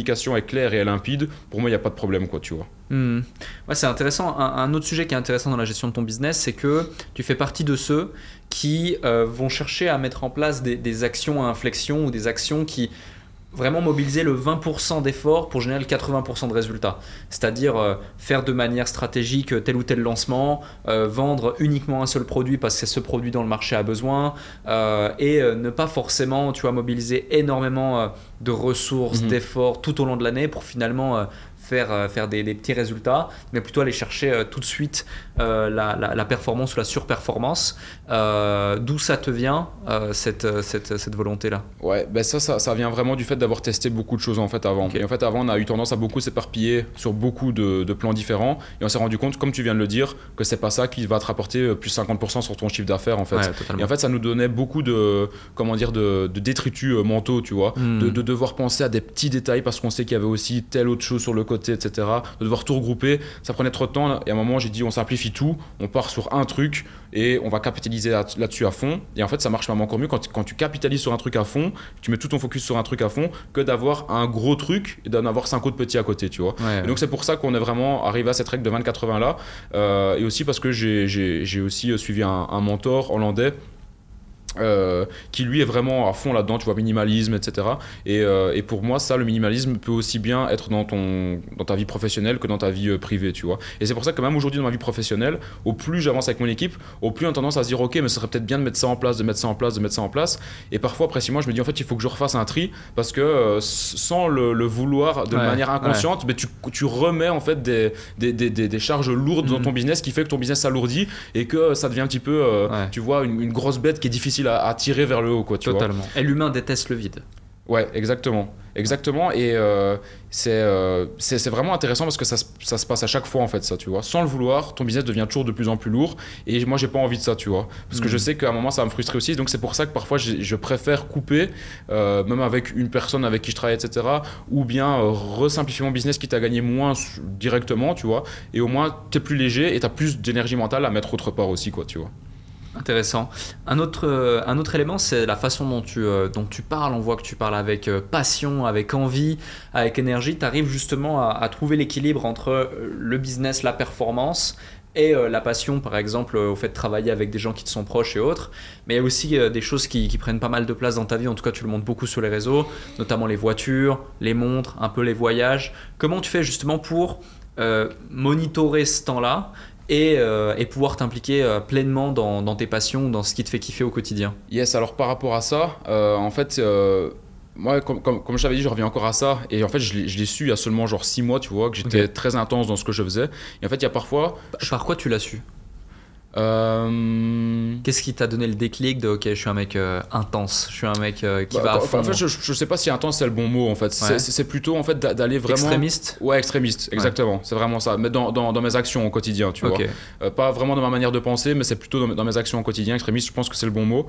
est claire et est limpide, pour moi, il n'y a pas de problème, quoi, tu vois. Ouais, c'est intéressant. Un autre sujet qui est intéressant dans la gestion de ton business, c'est que tu fais partie de ceux qui vont chercher à mettre en place des actions à inflexion ou des actions qui vraiment mobiliser le 20% d'efforts pour générer le 80% de résultats. C'est-à-dire faire de manière stratégique tel ou tel lancement, vendre uniquement un seul produit parce que c'est ce produit dont le marché a besoin et ne pas forcément mobiliser énormément de ressources, d'efforts tout au long de l'année pour finalement faire des petits résultats, mais plutôt aller chercher tout de suite la performance ou la surperformance. D'où ça te vient, cette volonté-là? Ouais, ben ça vient vraiment du fait d'avoir testé beaucoup de choses en fait avant. Okay. Et en fait, avant, on a eu tendance à beaucoup s'éparpiller sur beaucoup de plans différents. Et on s'est rendu compte, comme tu viens de le dire, que c'est pas ça qui va te rapporter plus 50% sur ton chiffre d'affaires en fait. Ouais, et en fait, ça nous donnait beaucoup de détritus mentaux, tu vois, de devoir penser à des petits détails parce qu'on sait qu'il y avait aussi telle autre chose sur le côté, etc. De devoir tout regrouper, ça prenait trop de temps. Et à un moment, j'ai dit, on simplifie tout, on part sur un truc et on va capitaliser là-dessus à fond. Et en fait, ça marche même encore mieux quand tu capitalises sur un truc à fond, tu mets tout ton focus sur un truc à fond, que d'avoir un gros truc et d'en avoir 5 autres petits à côté, tu vois. Ouais, et donc, c'est pour ça qu'on est vraiment arrivé à cette règle de 20-80 là. Et aussi parce que j'ai aussi suivi un mentor hollandais qui lui est vraiment à fond là-dedans, tu vois, minimalisme, etc. Et pour moi, ça, le minimalisme peut aussi bien être dans ta vie professionnelle que dans ta vie privée, tu vois. Et c'est pour ça que même aujourd'hui dans ma vie professionnelle, au plus j'avance avec mon équipe, au plus on a tendance à se dire ok, mais ce serait peut-être bien de mettre ça en place, de mettre ça en place. Et parfois après 6 mois, je me dis en fait il faut que je refasse un tri parce que sans le vouloir de manière inconsciente, mais tu remets en fait des charges lourdes dans ton business qui fait que ton business s'alourdit et que ça devient un petit peu, tu vois, une grosse bête qui est difficile à tirer vers le haut, quoi, tu vois. Totalement. Et l'humain déteste le vide. Ouais, exactement. Et c'est vraiment intéressant parce que ça se passe à chaque fois en fait, ça, tu vois. Sans le vouloir, ton business devient toujours de plus en plus lourd et moi j'ai pas envie de ça, tu vois. Parce que je sais qu'à un moment ça va me frustrer aussi, donc c'est pour ça que parfois je préfère couper, même avec une personne avec qui je travaille, etc. Ou bien resimplifier mon business quitte à gagner moins directement, tu vois. Et au moins t'es plus léger et t'as plus d'énergie mentale à mettre autre part aussi, quoi, tu vois. Intéressant. Un autre élément, c'est la façon dont tu parles. On voit que tu parles avec passion, avec envie, avec énergie. Tu arrives justement à trouver l'équilibre entre le business, la performance et la passion, par exemple, au fait de travailler avec des gens qui te sont proches et autres. Mais il y a aussi des choses qui prennent pas mal de place dans ta vie. En tout cas, tu le montres beaucoup sur les réseaux, notamment les voitures, les montres, un peu les voyages. Comment tu fais justement pour monitorer ce temps-là et pouvoir t'impliquer pleinement dans tes passions, dans ce qui te fait kiffer au quotidien? Yes, alors par rapport à ça, en fait, moi, comme je t'avais dit, je reviens encore à ça. Et en fait, je l'ai su il y a seulement genre 6 mois, tu vois, que j'étais très intense dans ce que je faisais. Et en fait, il y a parfois... Par quoi tu l'as su? Qu'est-ce qui t'a donné le déclic de ok, je suis un mec intense, je suis un mec qui va à fond? En fait, je sais pas si intense c'est le bon mot en fait. C'est plutôt en fait d'aller vraiment extrémiste. Ouais, extrémiste, exactement. C'est vraiment ça. Mais dans mes actions au quotidien, tu vois. Pas vraiment dans ma manière de penser, mais c'est plutôt dans mes actions au quotidien. Extrémiste, je pense que c'est le bon mot.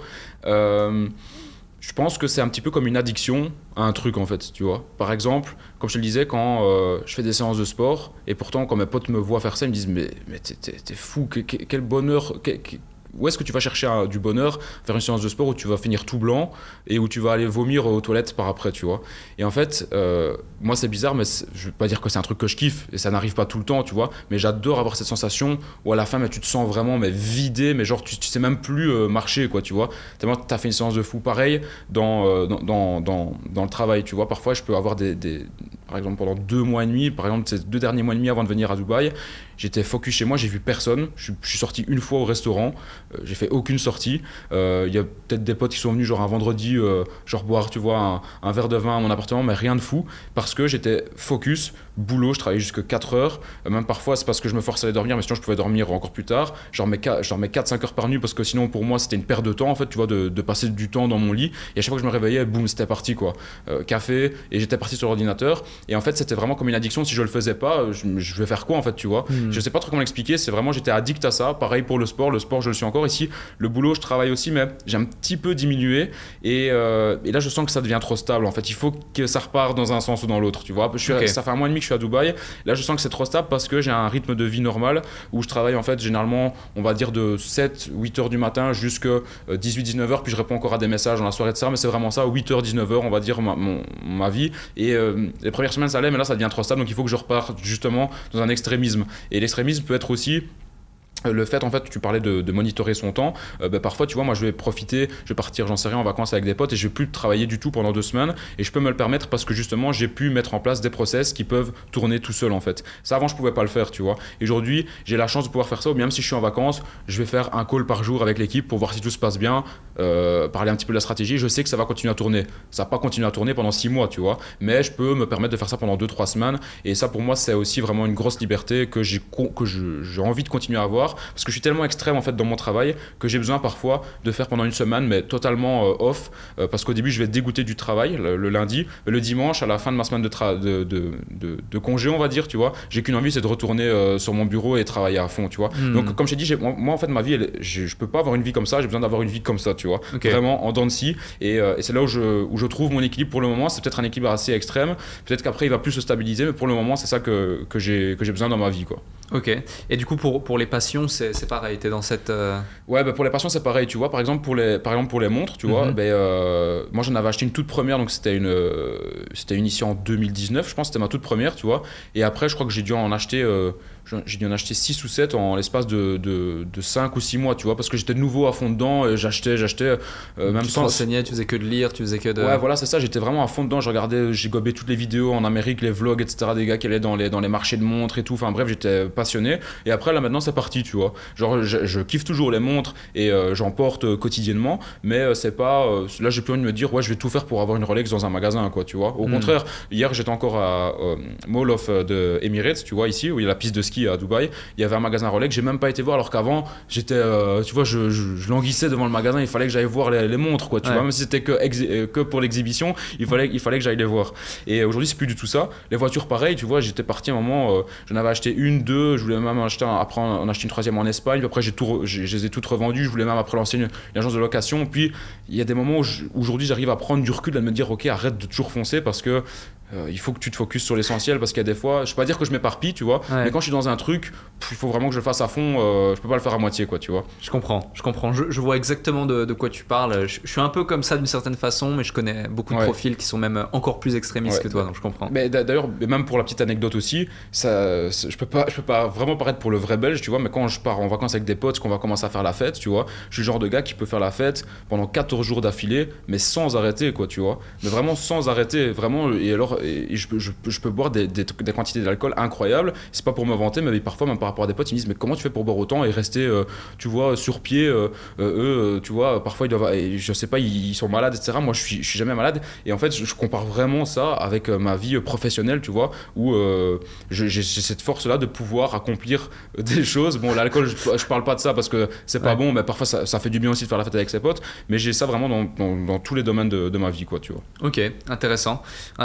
Je pense que c'est un petit peu comme une addiction à un truc en fait, tu vois. Par exemple, comme je te le disais, quand je fais des séances de sport, et pourtant quand mes potes me voient faire ça, ils me disent mais t'es fou, quel bonheur, où est-ce que tu vas chercher du bonheur, faire une séance de sport où tu vas finir tout blanc et où tu vas aller vomir aux toilettes par après, tu vois. Et en fait, moi c'est bizarre, mais je veux pas dire que c'est un truc que je kiffe, et ça n'arrive pas tout le temps, tu vois, mais j'adore avoir cette sensation où à la fin, mais tu te sens vraiment vidé, mais genre tu sais même plus marcher, quoi, tu vois. Tellement t'as fait une séance de fou. Pareil dans le travail, tu vois. Parfois, je peux avoir par exemple, pendant 2 mois et demi, par exemple, ces 2 derniers mois et demi avant de venir à Dubaï, j'étais focus chez moi, j'ai vu personne. Je suis sorti une fois au restaurant, j'ai fait aucune sortie. Il y a peut-être des potes qui sont venus genre un vendredi, genre boire, tu vois, un verre de vin à mon appartement, mais rien de fou, parce que j'étais focus, boulot, je travaillais jusque 4 heures. Même parfois, c'est parce que je me forçais à dormir, mais sinon je pouvais dormir encore plus tard. Genre mets 4-5 heures par nuit, parce que sinon pour moi c'était une perte de temps, en fait, tu vois, de passer du temps dans mon lit. Et à chaque fois que je me réveillais, boum, c'était parti, quoi. Café, et j'étais parti sur l'ordinateur. Et en fait, c'était vraiment comme une addiction. Si je le faisais pas, je vais faire quoi, en fait, tu vois. Je sais pas trop comment l'expliquer. C'est vraiment, j'étais addict à ça. Pareil pour le sport, je le suis encore encore ici. Le boulot, je travaille aussi, mais j'ai un petit peu diminué. Et là, je sens que ça devient trop stable. En fait, il faut que ça repart dans un sens ou dans l'autre. Tu vois, ça fait 1 mois et demi que je suis à Dubaï. Là, je sens que c'est trop stable parce que j'ai un rythme de vie normal où je travaille en fait généralement, on va dire de 7-8 heures du matin jusqu'à 18-19 heures. Puis je réponds encore à des messages dans la soirée de ça. Mais c'est vraiment ça, 8 heures, 19 heures, on va dire ma vie. Et les premières semaines, ça allait, mais là, ça devient trop stable. Donc il faut que je reparte justement dans un extrémisme. Et l'extrémisme peut être aussi le fait, en fait, tu parlais de monitorer son temps, parfois, tu vois, moi je vais profiter, je vais partir, j'en sais rien, en vacances avec des potes et je vais plus travailler du tout pendant 2 semaines et je peux me le permettre parce que justement j'ai pu mettre en place des process qui peuvent tourner tout seul en fait. Ça avant je pouvais pas le faire, tu vois. Et aujourd'hui j'ai la chance de pouvoir faire ça, ou même si je suis en vacances, je vais faire un call par jour avec l'équipe pour voir si tout se passe bien, parler un petit peu de la stratégie. Je sais que ça va continuer à tourner. Ça va pas continuer à tourner pendant 6 mois, tu vois, mais je peux me permettre de faire ça pendant 2-3 semaines et ça pour moi c'est aussi vraiment une grosse liberté que j'ai envie de continuer à avoir. Parce que je suis tellement extrême en fait dans mon travail que j'ai besoin parfois de faire pendant 1 semaine mais totalement off parce qu'au début je vais être dégoûté du travail le lundi, le dimanche à la fin de ma semaine de congé on va dire, tu vois, j'ai qu'une envie, c'est de retourner sur mon bureau et travailler à fond, tu vois. Donc comme je t'ai dit, moi en fait ma vie je peux pas avoir une vie comme ça, j'ai besoin d'avoir une vie comme ça, tu vois, vraiment en dents de scie et c'est là où je trouve mon équilibre pour le moment. C'est peut-être un équilibre assez extrême, peut-être qu'après il va plus se stabiliser, mais pour le moment c'est ça que j'ai besoin dans ma vie, quoi. Ok. Et du coup, pour les passions, c'est pareil. T'es dans cette. Ouais, pour les passions, c'est pareil. Tu vois, par exemple, pour les montres, tu vois, moi j'en avais acheté une toute première, donc c'était une ici en 2019, je pense, c'était ma toute première, tu vois. Et après, je crois que j'ai dû en acheter 6 ou 7 en l'espace de 5 ou 6 mois, tu vois, parce que j'étais nouveau à fond dedans, et j'achetais même tu sans. te renseignais, tu faisais que de lire, tu faisais que de. Ouais, voilà, c'est ça, j'étais vraiment à fond dedans. J'ai gobé toutes les vidéos en Amérique, les vlogs, etc., des gars qui allaient dans les marchés de montres et tout. Enfin bref, j'étais passionné. Et après, là maintenant, c'est parti, tu vois. Genre, je kiffe toujours les montres et j'en porte quotidiennement, mais c'est pas. Là, j'ai plus envie de me dire, ouais, je vais tout faire pour avoir une Rolex dans un magasin, quoi, tu vois. Au contraire, hier, j'étais encore à Mall of the Emirates, tu vois, ici, où il y a la piste de ski à Dubaï. Il y avait un magasin Rolex, j'ai même pas été voir, alors qu'avant, j'étais, tu vois, je languissais devant le magasin, il fallait que j'aille voir les montres, quoi, tu vois. Même si c'était que pour l'exhibition, il fallait que j'aille les voir. Et aujourd'hui, c'est plus du tout ça. Les voitures, pareil, tu vois, j'étais parti à un moment, j'en avais acheté 1, 2, je voulais même après en acheter une 3e en Espagne, puis après je les ai toutes revendues, je voulais même après lancer une agence de location. Puis il y a des moments où aujourd'hui j'arrive à prendre du recul, à me dire ok, arrête de toujours foncer parce que il faut que tu te focuses sur l'essentiel, parce qu'il y a des fois, je peux pas dire que je m'éparpille, tu vois, mais quand je suis dans un truc, il faut vraiment que je le fasse à fond, je peux pas le faire à moitié, quoi, tu vois. Je comprends, je vois exactement de quoi tu parles. Je suis un peu comme ça d'une certaine façon, mais je connais beaucoup de profils qui sont même encore plus extrémistes que toi, donc je comprends. Mais d'ailleurs, même pour la petite anecdote aussi, je peux pas vraiment paraître pour le vrai belge, tu vois, mais quand je pars en vacances avec des potes, qu'on va commencer à faire la fête, tu vois, je suis le genre de gars qui peut faire la fête pendant 14 jours d'affilée, mais sans arrêter, quoi, tu vois, mais vraiment sans arrêter, vraiment. Et alors je peux boire des quantités d'alcool incroyables. C'est pas pour me vanter, mais parfois même par rapport à des potes, ils me disent mais comment tu fais pour boire autant et rester tu vois, sur pied. Eux, tu vois, parfois ils doivent, je sais pas, ils sont malades, etc. Moi je suis jamais malade, et en fait je compare vraiment ça avec ma vie professionnelle, tu vois, où j'ai cette force là de pouvoir accomplir des choses. Bon, l'alcool, je parle pas de ça parce que c'est pas bon, mais parfois ça fait du bien aussi de faire la fête avec ses potes, mais j'ai ça vraiment dans tous les domaines de ma vie, quoi, tu vois. Ok, intéressant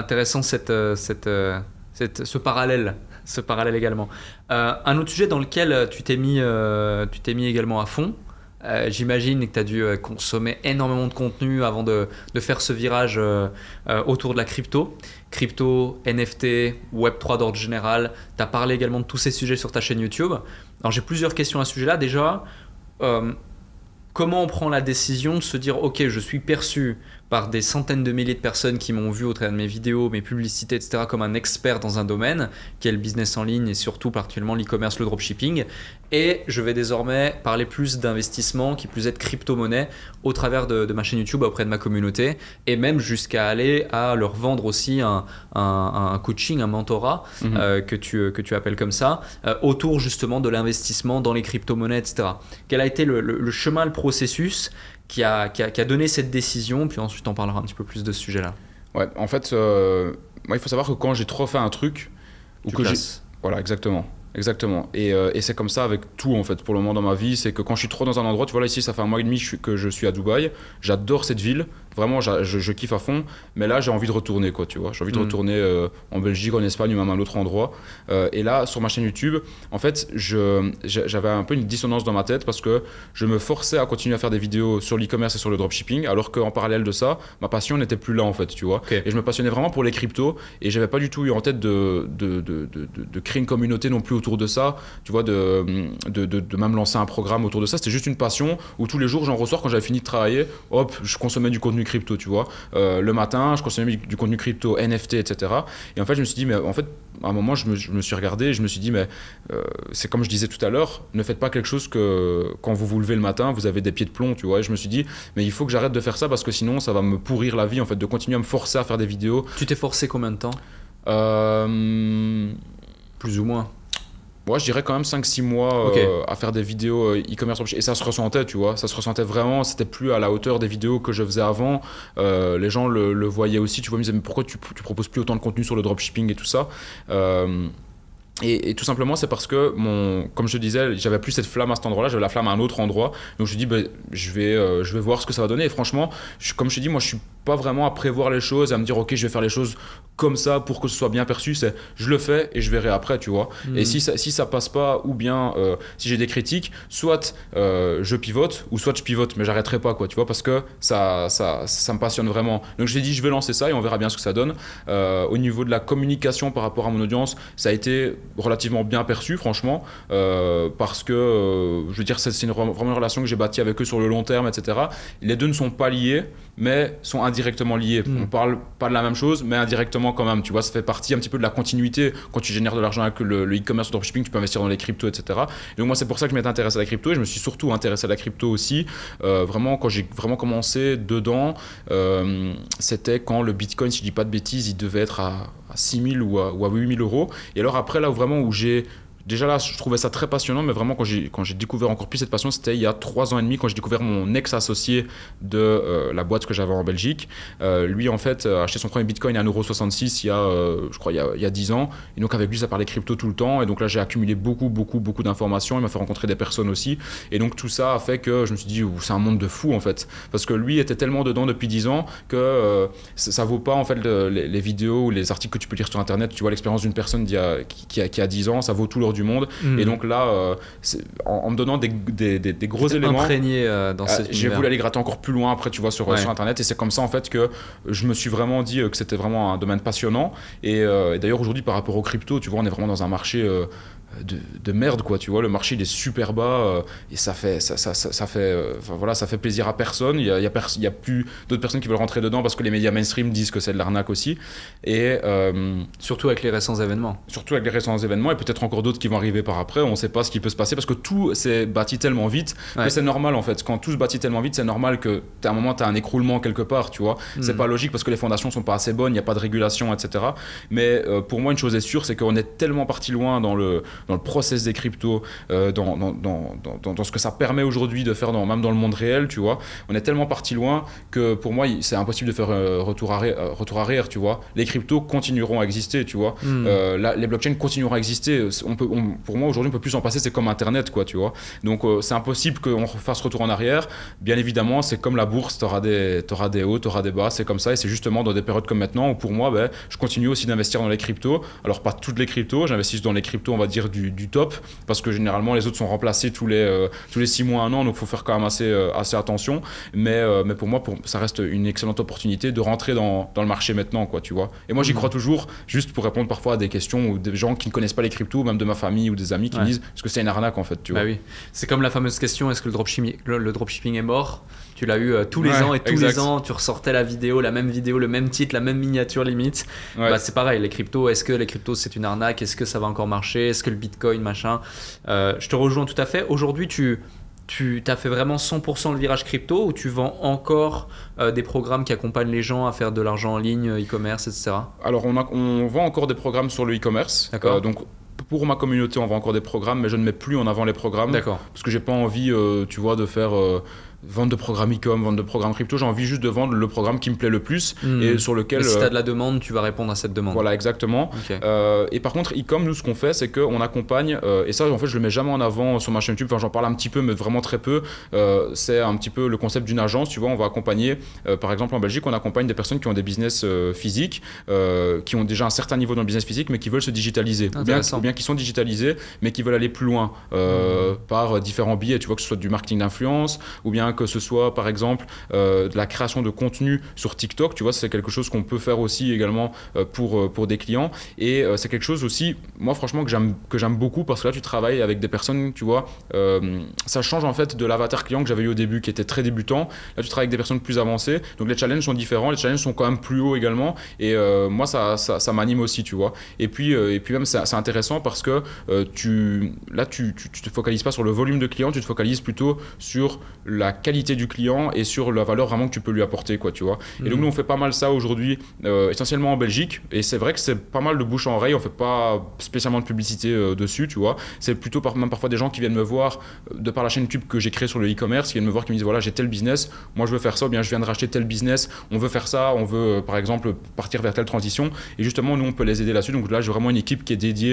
ce parallèle également. Un autre sujet dans lequel tu t'es mis également à fond. J'imagine que tu as dû consommer énormément de contenu avant de faire ce virage autour de la crypto, NFT, Web3 d'ordre général. Tu as parlé également de tous ces sujets sur ta chaîne YouTube. Alors j'ai plusieurs questions à ce sujet-là. Déjà, comment on prend la décision de se dire ok, je suis perçu par des centaines de milliers de personnes qui m'ont vu au travers de mes vidéos, mes publicités, etc. comme un expert dans un domaine, qui est le business en ligne et surtout particulièrement l'e-commerce, le dropshipping. Et je vais désormais parler plus d'investissement, qui plus est de crypto-monnaie, au travers de ma chaîne YouTube auprès de ma communauté, et même jusqu'à aller à leur vendre aussi un coaching, un mentorat, que tu appelles comme ça, autour justement de l'investissement dans les crypto-monnaies, etc. Quel a été le chemin, le processus qui a donné cette décision, puis ensuite on parlera un petit peu plus de ce sujet-là. Ouais, en fait, moi il faut savoir que quand j'ai trop fait un truc, voilà, exactement. Et c'est comme ça avec tout, en fait, pour le moment dans ma vie. C'est que quand je suis trop dans un endroit, tu vois, là ici ça fait 1 mois et demi que je suis à Dubaï, j'adore cette ville, vraiment je kiffe à fond, mais là j'ai envie de retourner quoi, tu vois. J'ai envie de retourner en Belgique, en Espagne ou même à un autre endroit. Et là sur ma chaîne YouTube, en fait j'avais un peu une dissonance dans ma tête parce que je me forçais à continuer à faire des vidéos sur l'e-commerce et sur le dropshipping, alors qu'en parallèle de ça, ma passion n'était plus là en fait, tu vois. Okay. Et je me passionnais vraiment pour les cryptos et j'avais pas du tout eu en tête de créer une communauté non plus autour de ça, tu vois, de même lancer un programme autour de ça. C'était juste une passion où tous les jours j'en ressors quand j'avais fini de travailler, hop, je consommais du contenu crypto, tu vois. Le matin, je consommais du contenu crypto, NFT, etc. Et en fait, je me suis dit, mais en fait, à un moment, je me suis regardé et je me suis dit, mais c'est comme je disais tout à l'heure, ne faites pas quelque chose que quand vous levez le matin, vous avez des pieds de plomb, tu vois. Et je me suis dit, mais il faut que j'arrête de faire ça parce que sinon, ça va me pourrir la vie, en fait, de continuer à me forcer à faire des vidéos. Tu t'es forcé combien de temps Plus ou moins. Moi, je dirais quand même 5-6 mois à faire des vidéos e-commerce. Et ça se ressentait, tu vois. Ça se ressentait vraiment. C'était plus à la hauteur des vidéos que je faisais avant. Les gens le voyaient aussi. Tu vois, ils me disaient, mais pourquoi tu proposes plus autant de contenu sur le dropshipping et tout ça et tout simplement, c'est parce que, comme je te disais, j'avais plus cette flamme à cet endroit-là, j'avais la flamme à un autre endroit. Donc je me suis dit, je vais voir ce que ça va donner. Et franchement, comme je te dis, moi, je suis pas vraiment à prévoir les choses, à me dire, ok, je vais faire les choses comme ça pour que ce soit bien perçu. C'est, je le fais et je verrai après, tu vois. Et si ça passe pas, ou bien si j'ai des critiques, soit je pivote, ou soit je pivote, mais j'arrêterai pas, quoi, tu vois, parce que ça me passionne vraiment. Donc je t'ai dit, je vais lancer ça et on verra bien ce que ça donne. Au niveau de la communication par rapport à mon audience, ça a été relativement bien perçu, franchement, parce que je veux dire, c'est vraiment une relation que j'ai bâtie avec eux sur le long terme, etc. Les deux ne sont pas liés, mais sont indirectement liés. On parle pas de la même chose, mais indirectement quand même, tu vois. Ça fait partie un petit peu de la continuité. Quand tu génères de l'argent avec le e-commerce, le dropshipping, tu peux investir dans les cryptos, etc. Et donc moi, c'est pour ça que je m'étais intéressé à la crypto, et je me suis surtout intéressé à la crypto aussi. Vraiment, quand j'ai vraiment commencé dedans, c'était quand le Bitcoin, si je dis pas de bêtises, il devait être à 6 000 ou à 8 000 euros. Et alors après, là où j'ai... Déjà là, je trouvais ça très passionnant, mais vraiment quand j'ai découvert encore plus cette passion, c'était il y a 3 ans et demi quand j'ai découvert mon ex-associé de la boîte que j'avais en Belgique. Lui, en fait, a acheté son premier Bitcoin à 1,66 € je crois, il y a 10 ans. Et donc avec lui, ça parlait crypto tout le temps. Et donc là, j'ai accumulé beaucoup d'informations. Il m'a fait rencontrer des personnes aussi. Et donc tout ça a fait que je me suis dit, c'est un monde de fou en fait. Parce que lui était tellement dedans depuis 10 ans que ça vaut pas en fait les vidéos ou les articles que tu peux lire sur Internet. Tu vois, l'expérience d'une personne qui a 10 ans, ça vaut tout l'or du monde. Et donc là, en me donnant des gros éléments, imprégné dans cet j'ai univers. voulu aller gratter encore plus loin après, tu vois, sur Internet. Et c'est comme ça en fait que je me suis vraiment dit que c'était vraiment un domaine passionnant. Et d'ailleurs aujourd'hui, par rapport aux crypto, tu vois, on est vraiment dans un marché de merde, quoi, tu vois. Le marché il est super bas et ça fait plaisir à personne. Il y a plus d'autres personnes qui veulent rentrer dedans parce que les médias mainstream disent que c'est de l'arnaque aussi. Et surtout avec les récents événements. Et peut-être encore d'autres qui vont arriver par après. On ne sait pas ce qui peut se passer parce que tout s'est bâti tellement vite que c'est normal en fait. Quand tout se bâtit tellement vite, c'est normal que à un moment tu as un écroulement quelque part, tu vois. C'est pas logique parce que les fondations sont pas assez bonnes, il n'y a pas de régulation, etc. Mais pour moi, une chose est sûre, c'est qu'on est tellement parti loin dans le process des cryptos, dans ce que ça permet aujourd'hui de faire même dans le monde réel, tu vois. On est tellement parti loin que pour moi, c'est impossible de faire retour arrière, tu vois. Les cryptos continueront à exister, tu vois. Les blockchains continueront à exister. Pour moi, aujourd'hui, on peut plus s'en passer, c'est comme Internet, quoi, tu vois. Donc, c'est impossible qu'on fasse retour en arrière. Bien évidemment, c'est comme la bourse, t'auras des hauts, t'auras des bas, c'est comme ça. Et c'est justement dans des périodes comme maintenant où pour moi, je continue aussi d'investir dans les cryptos. Alors, pas toutes les cryptos, j'investis dans les cryptos, on va dire, du top, parce que généralement les autres sont remplacés tous les 6 mois, 1 an, donc il faut faire quand même assez attention, mais pour moi ça reste une excellente opportunité de rentrer dans le marché maintenant, quoi, tu vois. Et moi j'y crois toujours, juste pour répondre parfois à des questions ou des gens qui ne connaissent pas les cryptos, même de ma famille ou des amis qui me disent est-ce que c'est une arnaque en fait, tu vois. Oui, c'est comme la fameuse question, est-ce que le dropshipping est mort? Tu l'as eu tous les ans et tous les ans, tu ressortais la même vidéo, le même titre, la même miniature limite. C'est pareil, les cryptos, est-ce que les cryptos c'est une arnaque? Est-ce que ça va encore marcher? Est-ce que le Bitcoin, machin? Je te rejoins tout à fait. Aujourd'hui, tu as fait vraiment 100% le virage crypto ou tu vends encore des programmes qui accompagnent les gens à faire de l'argent en ligne, e-commerce, etc. Alors, on vend encore des programmes sur le e-commerce. Donc, pour ma communauté, on vend encore des programmes, mais je ne mets plus en avant les programmes. D'accord. Parce que j'ai pas envie, tu vois, de faire vente de programmes e-com, vente de programmes crypto. J'ai envie juste de vendre le programme qui me plaît le plus et sur lequel... Mais si tu as de la demande, tu vas répondre à cette demande. Voilà, exactement. Okay. Et par contre, e-com, nous, ce qu'on fait, c'est qu'on accompagne, et ça, en fait, je le mets jamais en avant sur ma chaîne YouTube, enfin, j'en parle un petit peu, mais vraiment très peu. C'est un petit peu le concept d'une agence, tu vois, on va accompagner, par exemple, en Belgique, on accompagne des personnes qui ont des business physiques, qui ont déjà un certain niveau dans le business physique, mais qui veulent se digitaliser. Ou bien qui sont digitalisés, mais qui veulent aller plus loin par différents biais, tu vois, que ce soit du marketing d'influence, ou bien que ce soit, par exemple, de la création de contenu sur TikTok, tu vois, c'est quelque chose qu'on peut faire aussi également pour des clients. Et c'est quelque chose aussi, moi, franchement, que j'aime beaucoup, parce que là, tu travailles avec des personnes, tu vois, ça change en fait de l'avatar client que j'avais eu au début, qui était très débutant. Là, tu travailles avec des personnes plus avancées, donc les challenges sont différents, les challenges sont quand même plus hauts également, et moi, ça m'anime aussi, tu vois. Et puis même, c'est intéressant parce que tu te focalises pas sur le volume de clients, tu te focalises plutôt sur la qualité du client et sur la valeur vraiment que tu peux lui apporter, quoi, tu vois. Et donc, nous, on fait pas mal ça aujourd'hui, essentiellement en Belgique, et c'est vrai que c'est pas mal de bouche à oreille, on fait pas spécialement de publicité dessus, tu vois. C'est plutôt même parfois des gens qui viennent me voir de par la chaîne YouTube que j'ai créée sur le e-commerce, qui viennent me voir, qui me disent voilà, j'ai tel business, moi je veux faire ça, ou bien je viens de racheter tel business, on veut faire ça, on veut par exemple partir vers telle transition, et justement nous on peut les aider là-dessus. Donc là j'ai vraiment une équipe qui est dédiée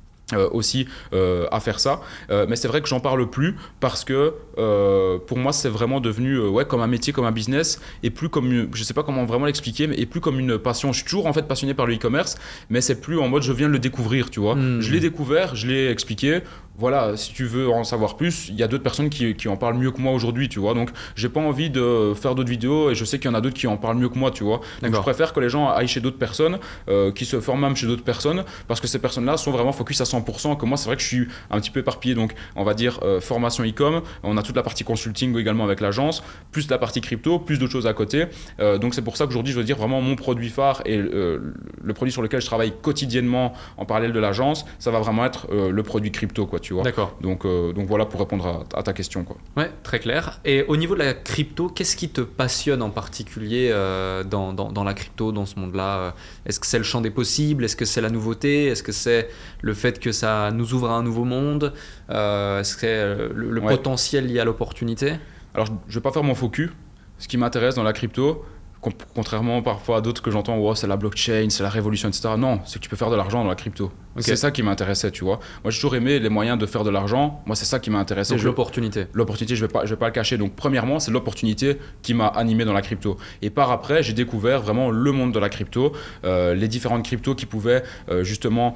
aussi à faire ça, mais c'est vrai que j'en parle plus parce que pour moi c'est vraiment devenu comme un métier, comme un business, et plus comme je sais pas comment vraiment l'expliquer, mais et plus comme une passion. Je suis toujours en fait passionné par le e-commerce, mais c'est plus en mode je viens de le découvrir, tu vois. Je l'ai découvert, je l'ai expliqué. Voilà, si tu veux en savoir plus, il y a d'autres personnes qui en parlent mieux que moi aujourd'hui, tu vois. Donc, j'ai pas envie de faire d'autres vidéos, et je sais qu'il y en a d'autres qui en parlent mieux que moi, tu vois. Donc, je préfère que les gens aillent chez d'autres personnes, qui se forment même chez d'autres personnes, parce que ces personnes-là sont vraiment focus à 100%. Que moi, c'est vrai que je suis un petit peu éparpillé. Donc, on va dire formation e-com, on a toute la partie consulting également avec l'agence, plus la partie crypto, plus d'autres choses à côté. Donc, c'est pour ça qu'aujourd'hui, je veux dire vraiment mon produit phare et le produit sur lequel je travaille quotidiennement en parallèle de l'agence, ça va vraiment être le produit crypto, quoi. Tu vois. D'accord. Donc voilà pour répondre à ta question, quoi. Ouais, très clair. Et au niveau de la crypto, qu'est-ce qui te passionne en particulier dans la crypto, dans ce monde-là? Est-ce que c'est le champ des possibles? Est-ce que c'est la nouveauté? Est-ce que c'est le fait que ça nous ouvre à un nouveau monde? Est-ce que c'est le potentiel lié à l'opportunité? Alors, je vais pas faire mon faux cul. Ce qui m'intéresse dans la crypto, contrairement parfois à d'autres que j'entends, c'est la blockchain, c'est la révolution, etc. Non, c'est que tu peux faire de l'argent dans la crypto. Okay. C'est ça qui m'intéressait, tu vois. Moi, j'ai toujours aimé les moyens de faire de l'argent. Moi, c'est ça qui m'a intéressé. Donc l'opportunité. L'opportunité, je vais pas le cacher. Donc, premièrement, c'est l'opportunité qui m'a animé dans la crypto. Et par après, j'ai découvert vraiment le monde de la crypto, les différentes cryptos qui pouvaient justement,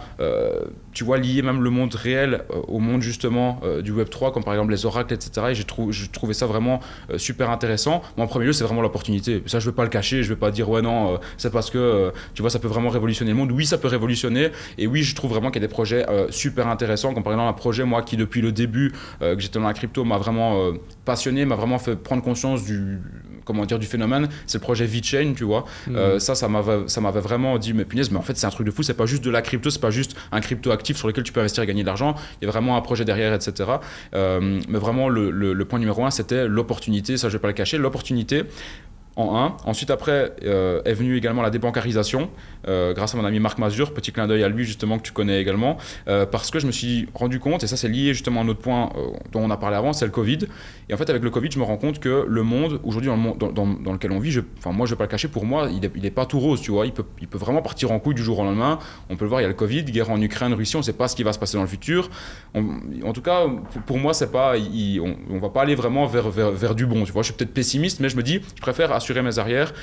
tu vois, lier même le monde réel au monde justement du Web3, comme par exemple les oracles, etc. Et j'ai trouvé ça vraiment super intéressant. Moi, en premier lieu, c'est vraiment l'opportunité. Ça, je vais pas le cacher. Je vais pas dire ouais non, c'est parce que tu vois, ça peut vraiment révolutionner le monde. Oui, ça peut révolutionner. Et oui, je trouve vraiment qu'il y a des projets super intéressants, comme par exemple un projet moi qui depuis le début que j'étais dans la crypto m'a vraiment passionné, m'a vraiment fait prendre conscience du phénomène. C'est le projet VeChain, tu vois. Ça m'avait vraiment dit mais punaise, mais en fait c'est un truc de fou, c'est pas juste de la crypto, c'est pas juste un crypto actif sur lequel tu peux investir et gagner de l'argent, il y a vraiment un projet derrière, etc. Mais vraiment le point numéro 1 c'était l'opportunité, ça je vais pas le cacher, l'opportunité en un. Ensuite, après, est venue également la débancarisation, grâce à mon ami Marc Mazur, petit clin d'œil à lui justement que tu connais également, parce que je me suis rendu compte, et ça c'est lié justement à un autre point dont on a parlé avant, c'est le Covid. Et en fait, avec le Covid, je me rends compte que le monde, aujourd'hui dans lequel on vit, moi je vais pas le cacher, pour moi, il est pas tout rose, tu vois, il peut vraiment partir en couille du jour au lendemain. On peut le voir, il y a le Covid, guerre en Ukraine, Russie, on sait pas ce qui va se passer dans le futur. En tout cas, pour moi, c'est pas, on va pas aller vraiment vers du bon, tu vois. Je suis peut-être pessimiste, mais je me dis, je préfère assurer mes arrières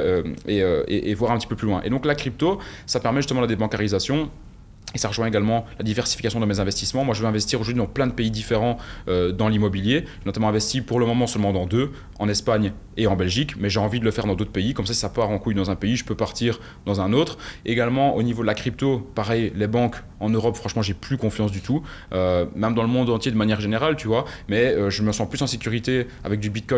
et voir un petit peu plus loin. Et donc la crypto, ça permet justement la débancarisation. Et ça rejoint également la diversification de mes investissements. Moi, je veux investir aujourd'hui dans plein de pays différents dans l'immobilier. J'ai notamment investi pour le moment seulement dans 2, en Espagne et en Belgique. Mais j'ai envie de le faire dans d'autres pays. Comme ça, si ça part en couille dans un pays, je peux partir dans un autre. Également, au niveau de la crypto, pareil, les banques en Europe, franchement, j'ai plus confiance du tout. Même dans le monde entier de manière générale, tu vois. Mais je me sens plus en sécurité avec du Bitcoin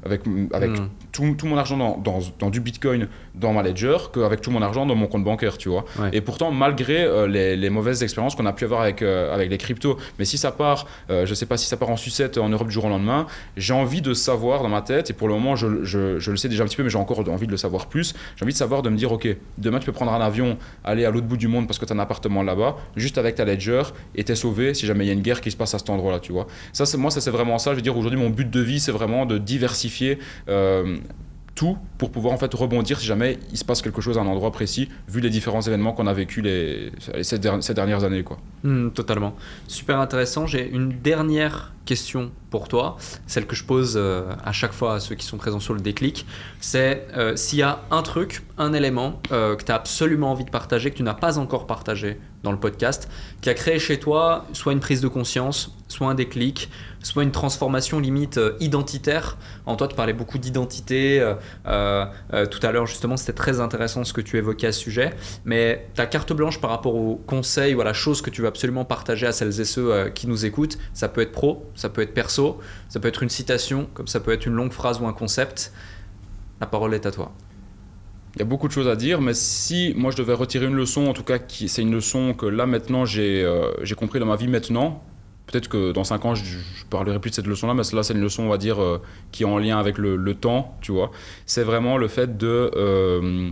avec tout mon argent dans du Bitcoin dans ma ledger qu'avec tout mon argent dans mon compte bancaire, tu vois. Ouais. Et pourtant, malgré les mauvaises expériences qu'on a pu avoir avec les cryptos, mais si ça part, je sais pas si ça part en sucette en Europe du jour au lendemain, j'ai envie de savoir dans ma tête, et pour le moment je le sais déjà un petit peu, mais j'ai encore envie de le savoir plus. J'ai envie de savoir, de me dire, ok, demain tu peux prendre un avion, aller à l'autre bout du monde parce que tu as un appartement là-bas, juste avec ta ledger, et t'es sauvé si jamais il y a une guerre qui se passe à cet endroit-là, tu vois. Ça c'est vraiment ça. Je veux dire, aujourd'hui mon but de vie c'est vraiment de diversifier tout pour pouvoir en fait rebondir si jamais il se passe quelque chose à un endroit précis, vu les différents événements qu'on a vécu ces dernières années, quoi. Totalement. Super intéressant. J'ai une dernière question pour toi, celle que je pose à chaque fois à ceux qui sont présents sur le déclic. C'est s'il y a un truc, un élément que tu as absolument envie de partager, que tu n'as pas encore partagé dans le podcast, qui a créé chez toi soit une prise de conscience, soit un déclic, soit une transformation limite identitaire. En toi, tu parlais beaucoup d'identité. Tout à l'heure, justement, c'était très intéressant ce que tu évoquais à ce sujet. Mais ta carte blanche par rapport aux conseils ou à la chose que tu veux absolument partager à celles et ceux qui nous écoutent, ça peut être pro, ça peut être perso, ça peut être une citation, comme ça peut être une longue phrase ou un concept. La parole est à toi. Il y a beaucoup de choses à dire, mais si moi je devais retirer une leçon, en tout cas c'est une leçon que là maintenant j'ai compris dans ma vie maintenant. Peut-être que dans 5 ans je parlerai plus de cette leçon-là, mais là c'est une leçon, on va dire, qui est en lien avec le temps, tu vois. C'est vraiment le fait de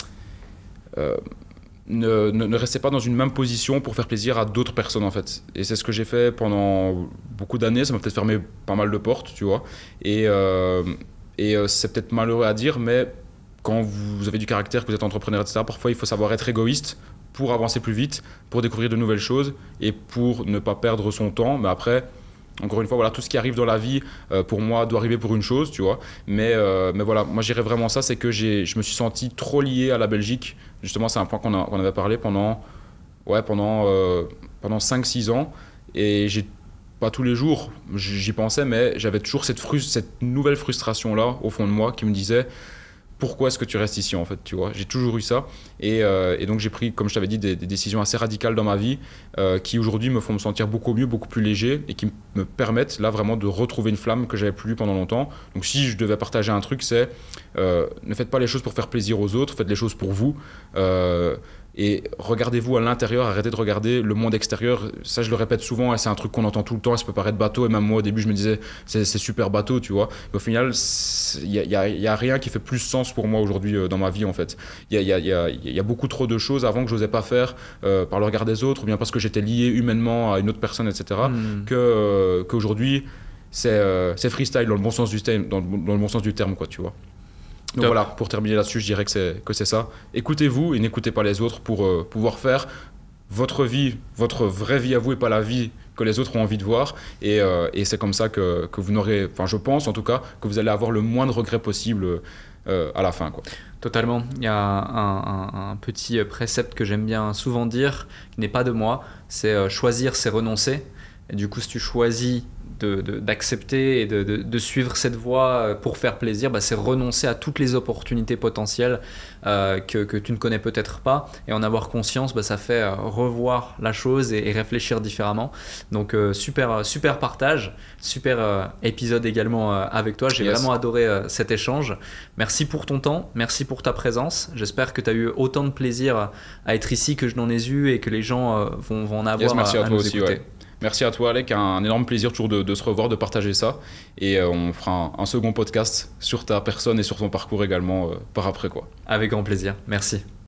ne restez pas dans une même position pour faire plaisir à d'autres personnes, en fait. Et c'est ce que j'ai fait pendant beaucoup d'années. Ça m'a peut-être fermé pas mal de portes, tu vois. Et c'est peut-être malheureux à dire, mais quand vous avez du caractère, que vous êtes entrepreneur, etc., parfois il faut savoir être égoïste pour avancer plus vite, pour découvrir de nouvelles choses et pour ne pas perdre son temps. Mais après, encore une fois, voilà, tout ce qui arrive dans la vie, pour moi, doit arriver pour une chose, tu vois. Mais voilà, moi, je dirais vraiment ça, c'est que je me suis senti trop lié à la Belgique. Justement, c'est un point qu'on avait parlé pendant 5-6 ans. Et pas tous les jours, j'y pensais, mais j'avais toujours cette nouvelle frustration-là, au fond de moi, qui me disait... Pourquoi est-ce que tu restes ici, en fait, tu vois? J'ai toujours eu ça. Et donc, j'ai pris, comme je t'avais dit, des décisions assez radicales dans ma vie qui, aujourd'hui, me font me sentir beaucoup mieux, beaucoup plus léger et qui me permettent, là, vraiment de retrouver une flamme que j'avais plus eue pendant longtemps. Donc, si je devais partager un truc, c'est ne faites pas les choses pour faire plaisir aux autres, faites les choses pour vous. Et regardez-vous à l'intérieur, arrêtez de regarder le monde extérieur. Ça, je le répète souvent et c'est un truc qu'on entend tout le temps et ça peut paraître bateau. Et même moi, au début, je me disais, c'est super bateau, tu vois. Mais au final, il y a rien qui fait plus sens pour moi aujourd'hui dans ma vie, en fait. Il y a beaucoup trop de choses avant que je n'osais pas faire par le regard des autres ou bien parce que j'étais lié humainement à une autre personne, etc. Qu'aujourd'hui, c'est freestyle dans le bon sens du terme, quoi, tu vois. Donc Top. voilà, pour terminer là-dessus, je dirais que c'est ça. Écoutez-vous et n'écoutez pas les autres pour pouvoir faire votre vie, votre vraie vie à vous et pas la vie que les autres ont envie de voir. Et c'est comme ça que vous n'aurez, enfin je pense en tout cas, que vous allez avoir le moins de regrets possible à la fin, quoi. Totalement. Il y a un petit précepte que j'aime bien souvent dire, qui n'est pas de moi, c'est choisir, c'est renoncer. Et du coup, si tu choisis d'accepter et de suivre cette voie pour faire plaisir, c'est renoncer à toutes les opportunités potentielles que tu ne connais peut-être pas, et en avoir conscience, ça fait revoir la chose et réfléchir différemment. Donc super partage, super épisode également avec toi. J'ai vraiment adoré cet échange. Merci pour ton temps, merci pour ta présence. J'espère que tu as eu autant de plaisir à être ici que je n'en ai eu et que les gens vont en avoir merci à toi nous aussi, écouter. ouais. Merci à toi, Alec, un énorme plaisir toujours de se revoir, de partager ça. Et on fera un second podcast sur ta personne et sur ton parcours également par après, quoi. Avec grand plaisir, merci.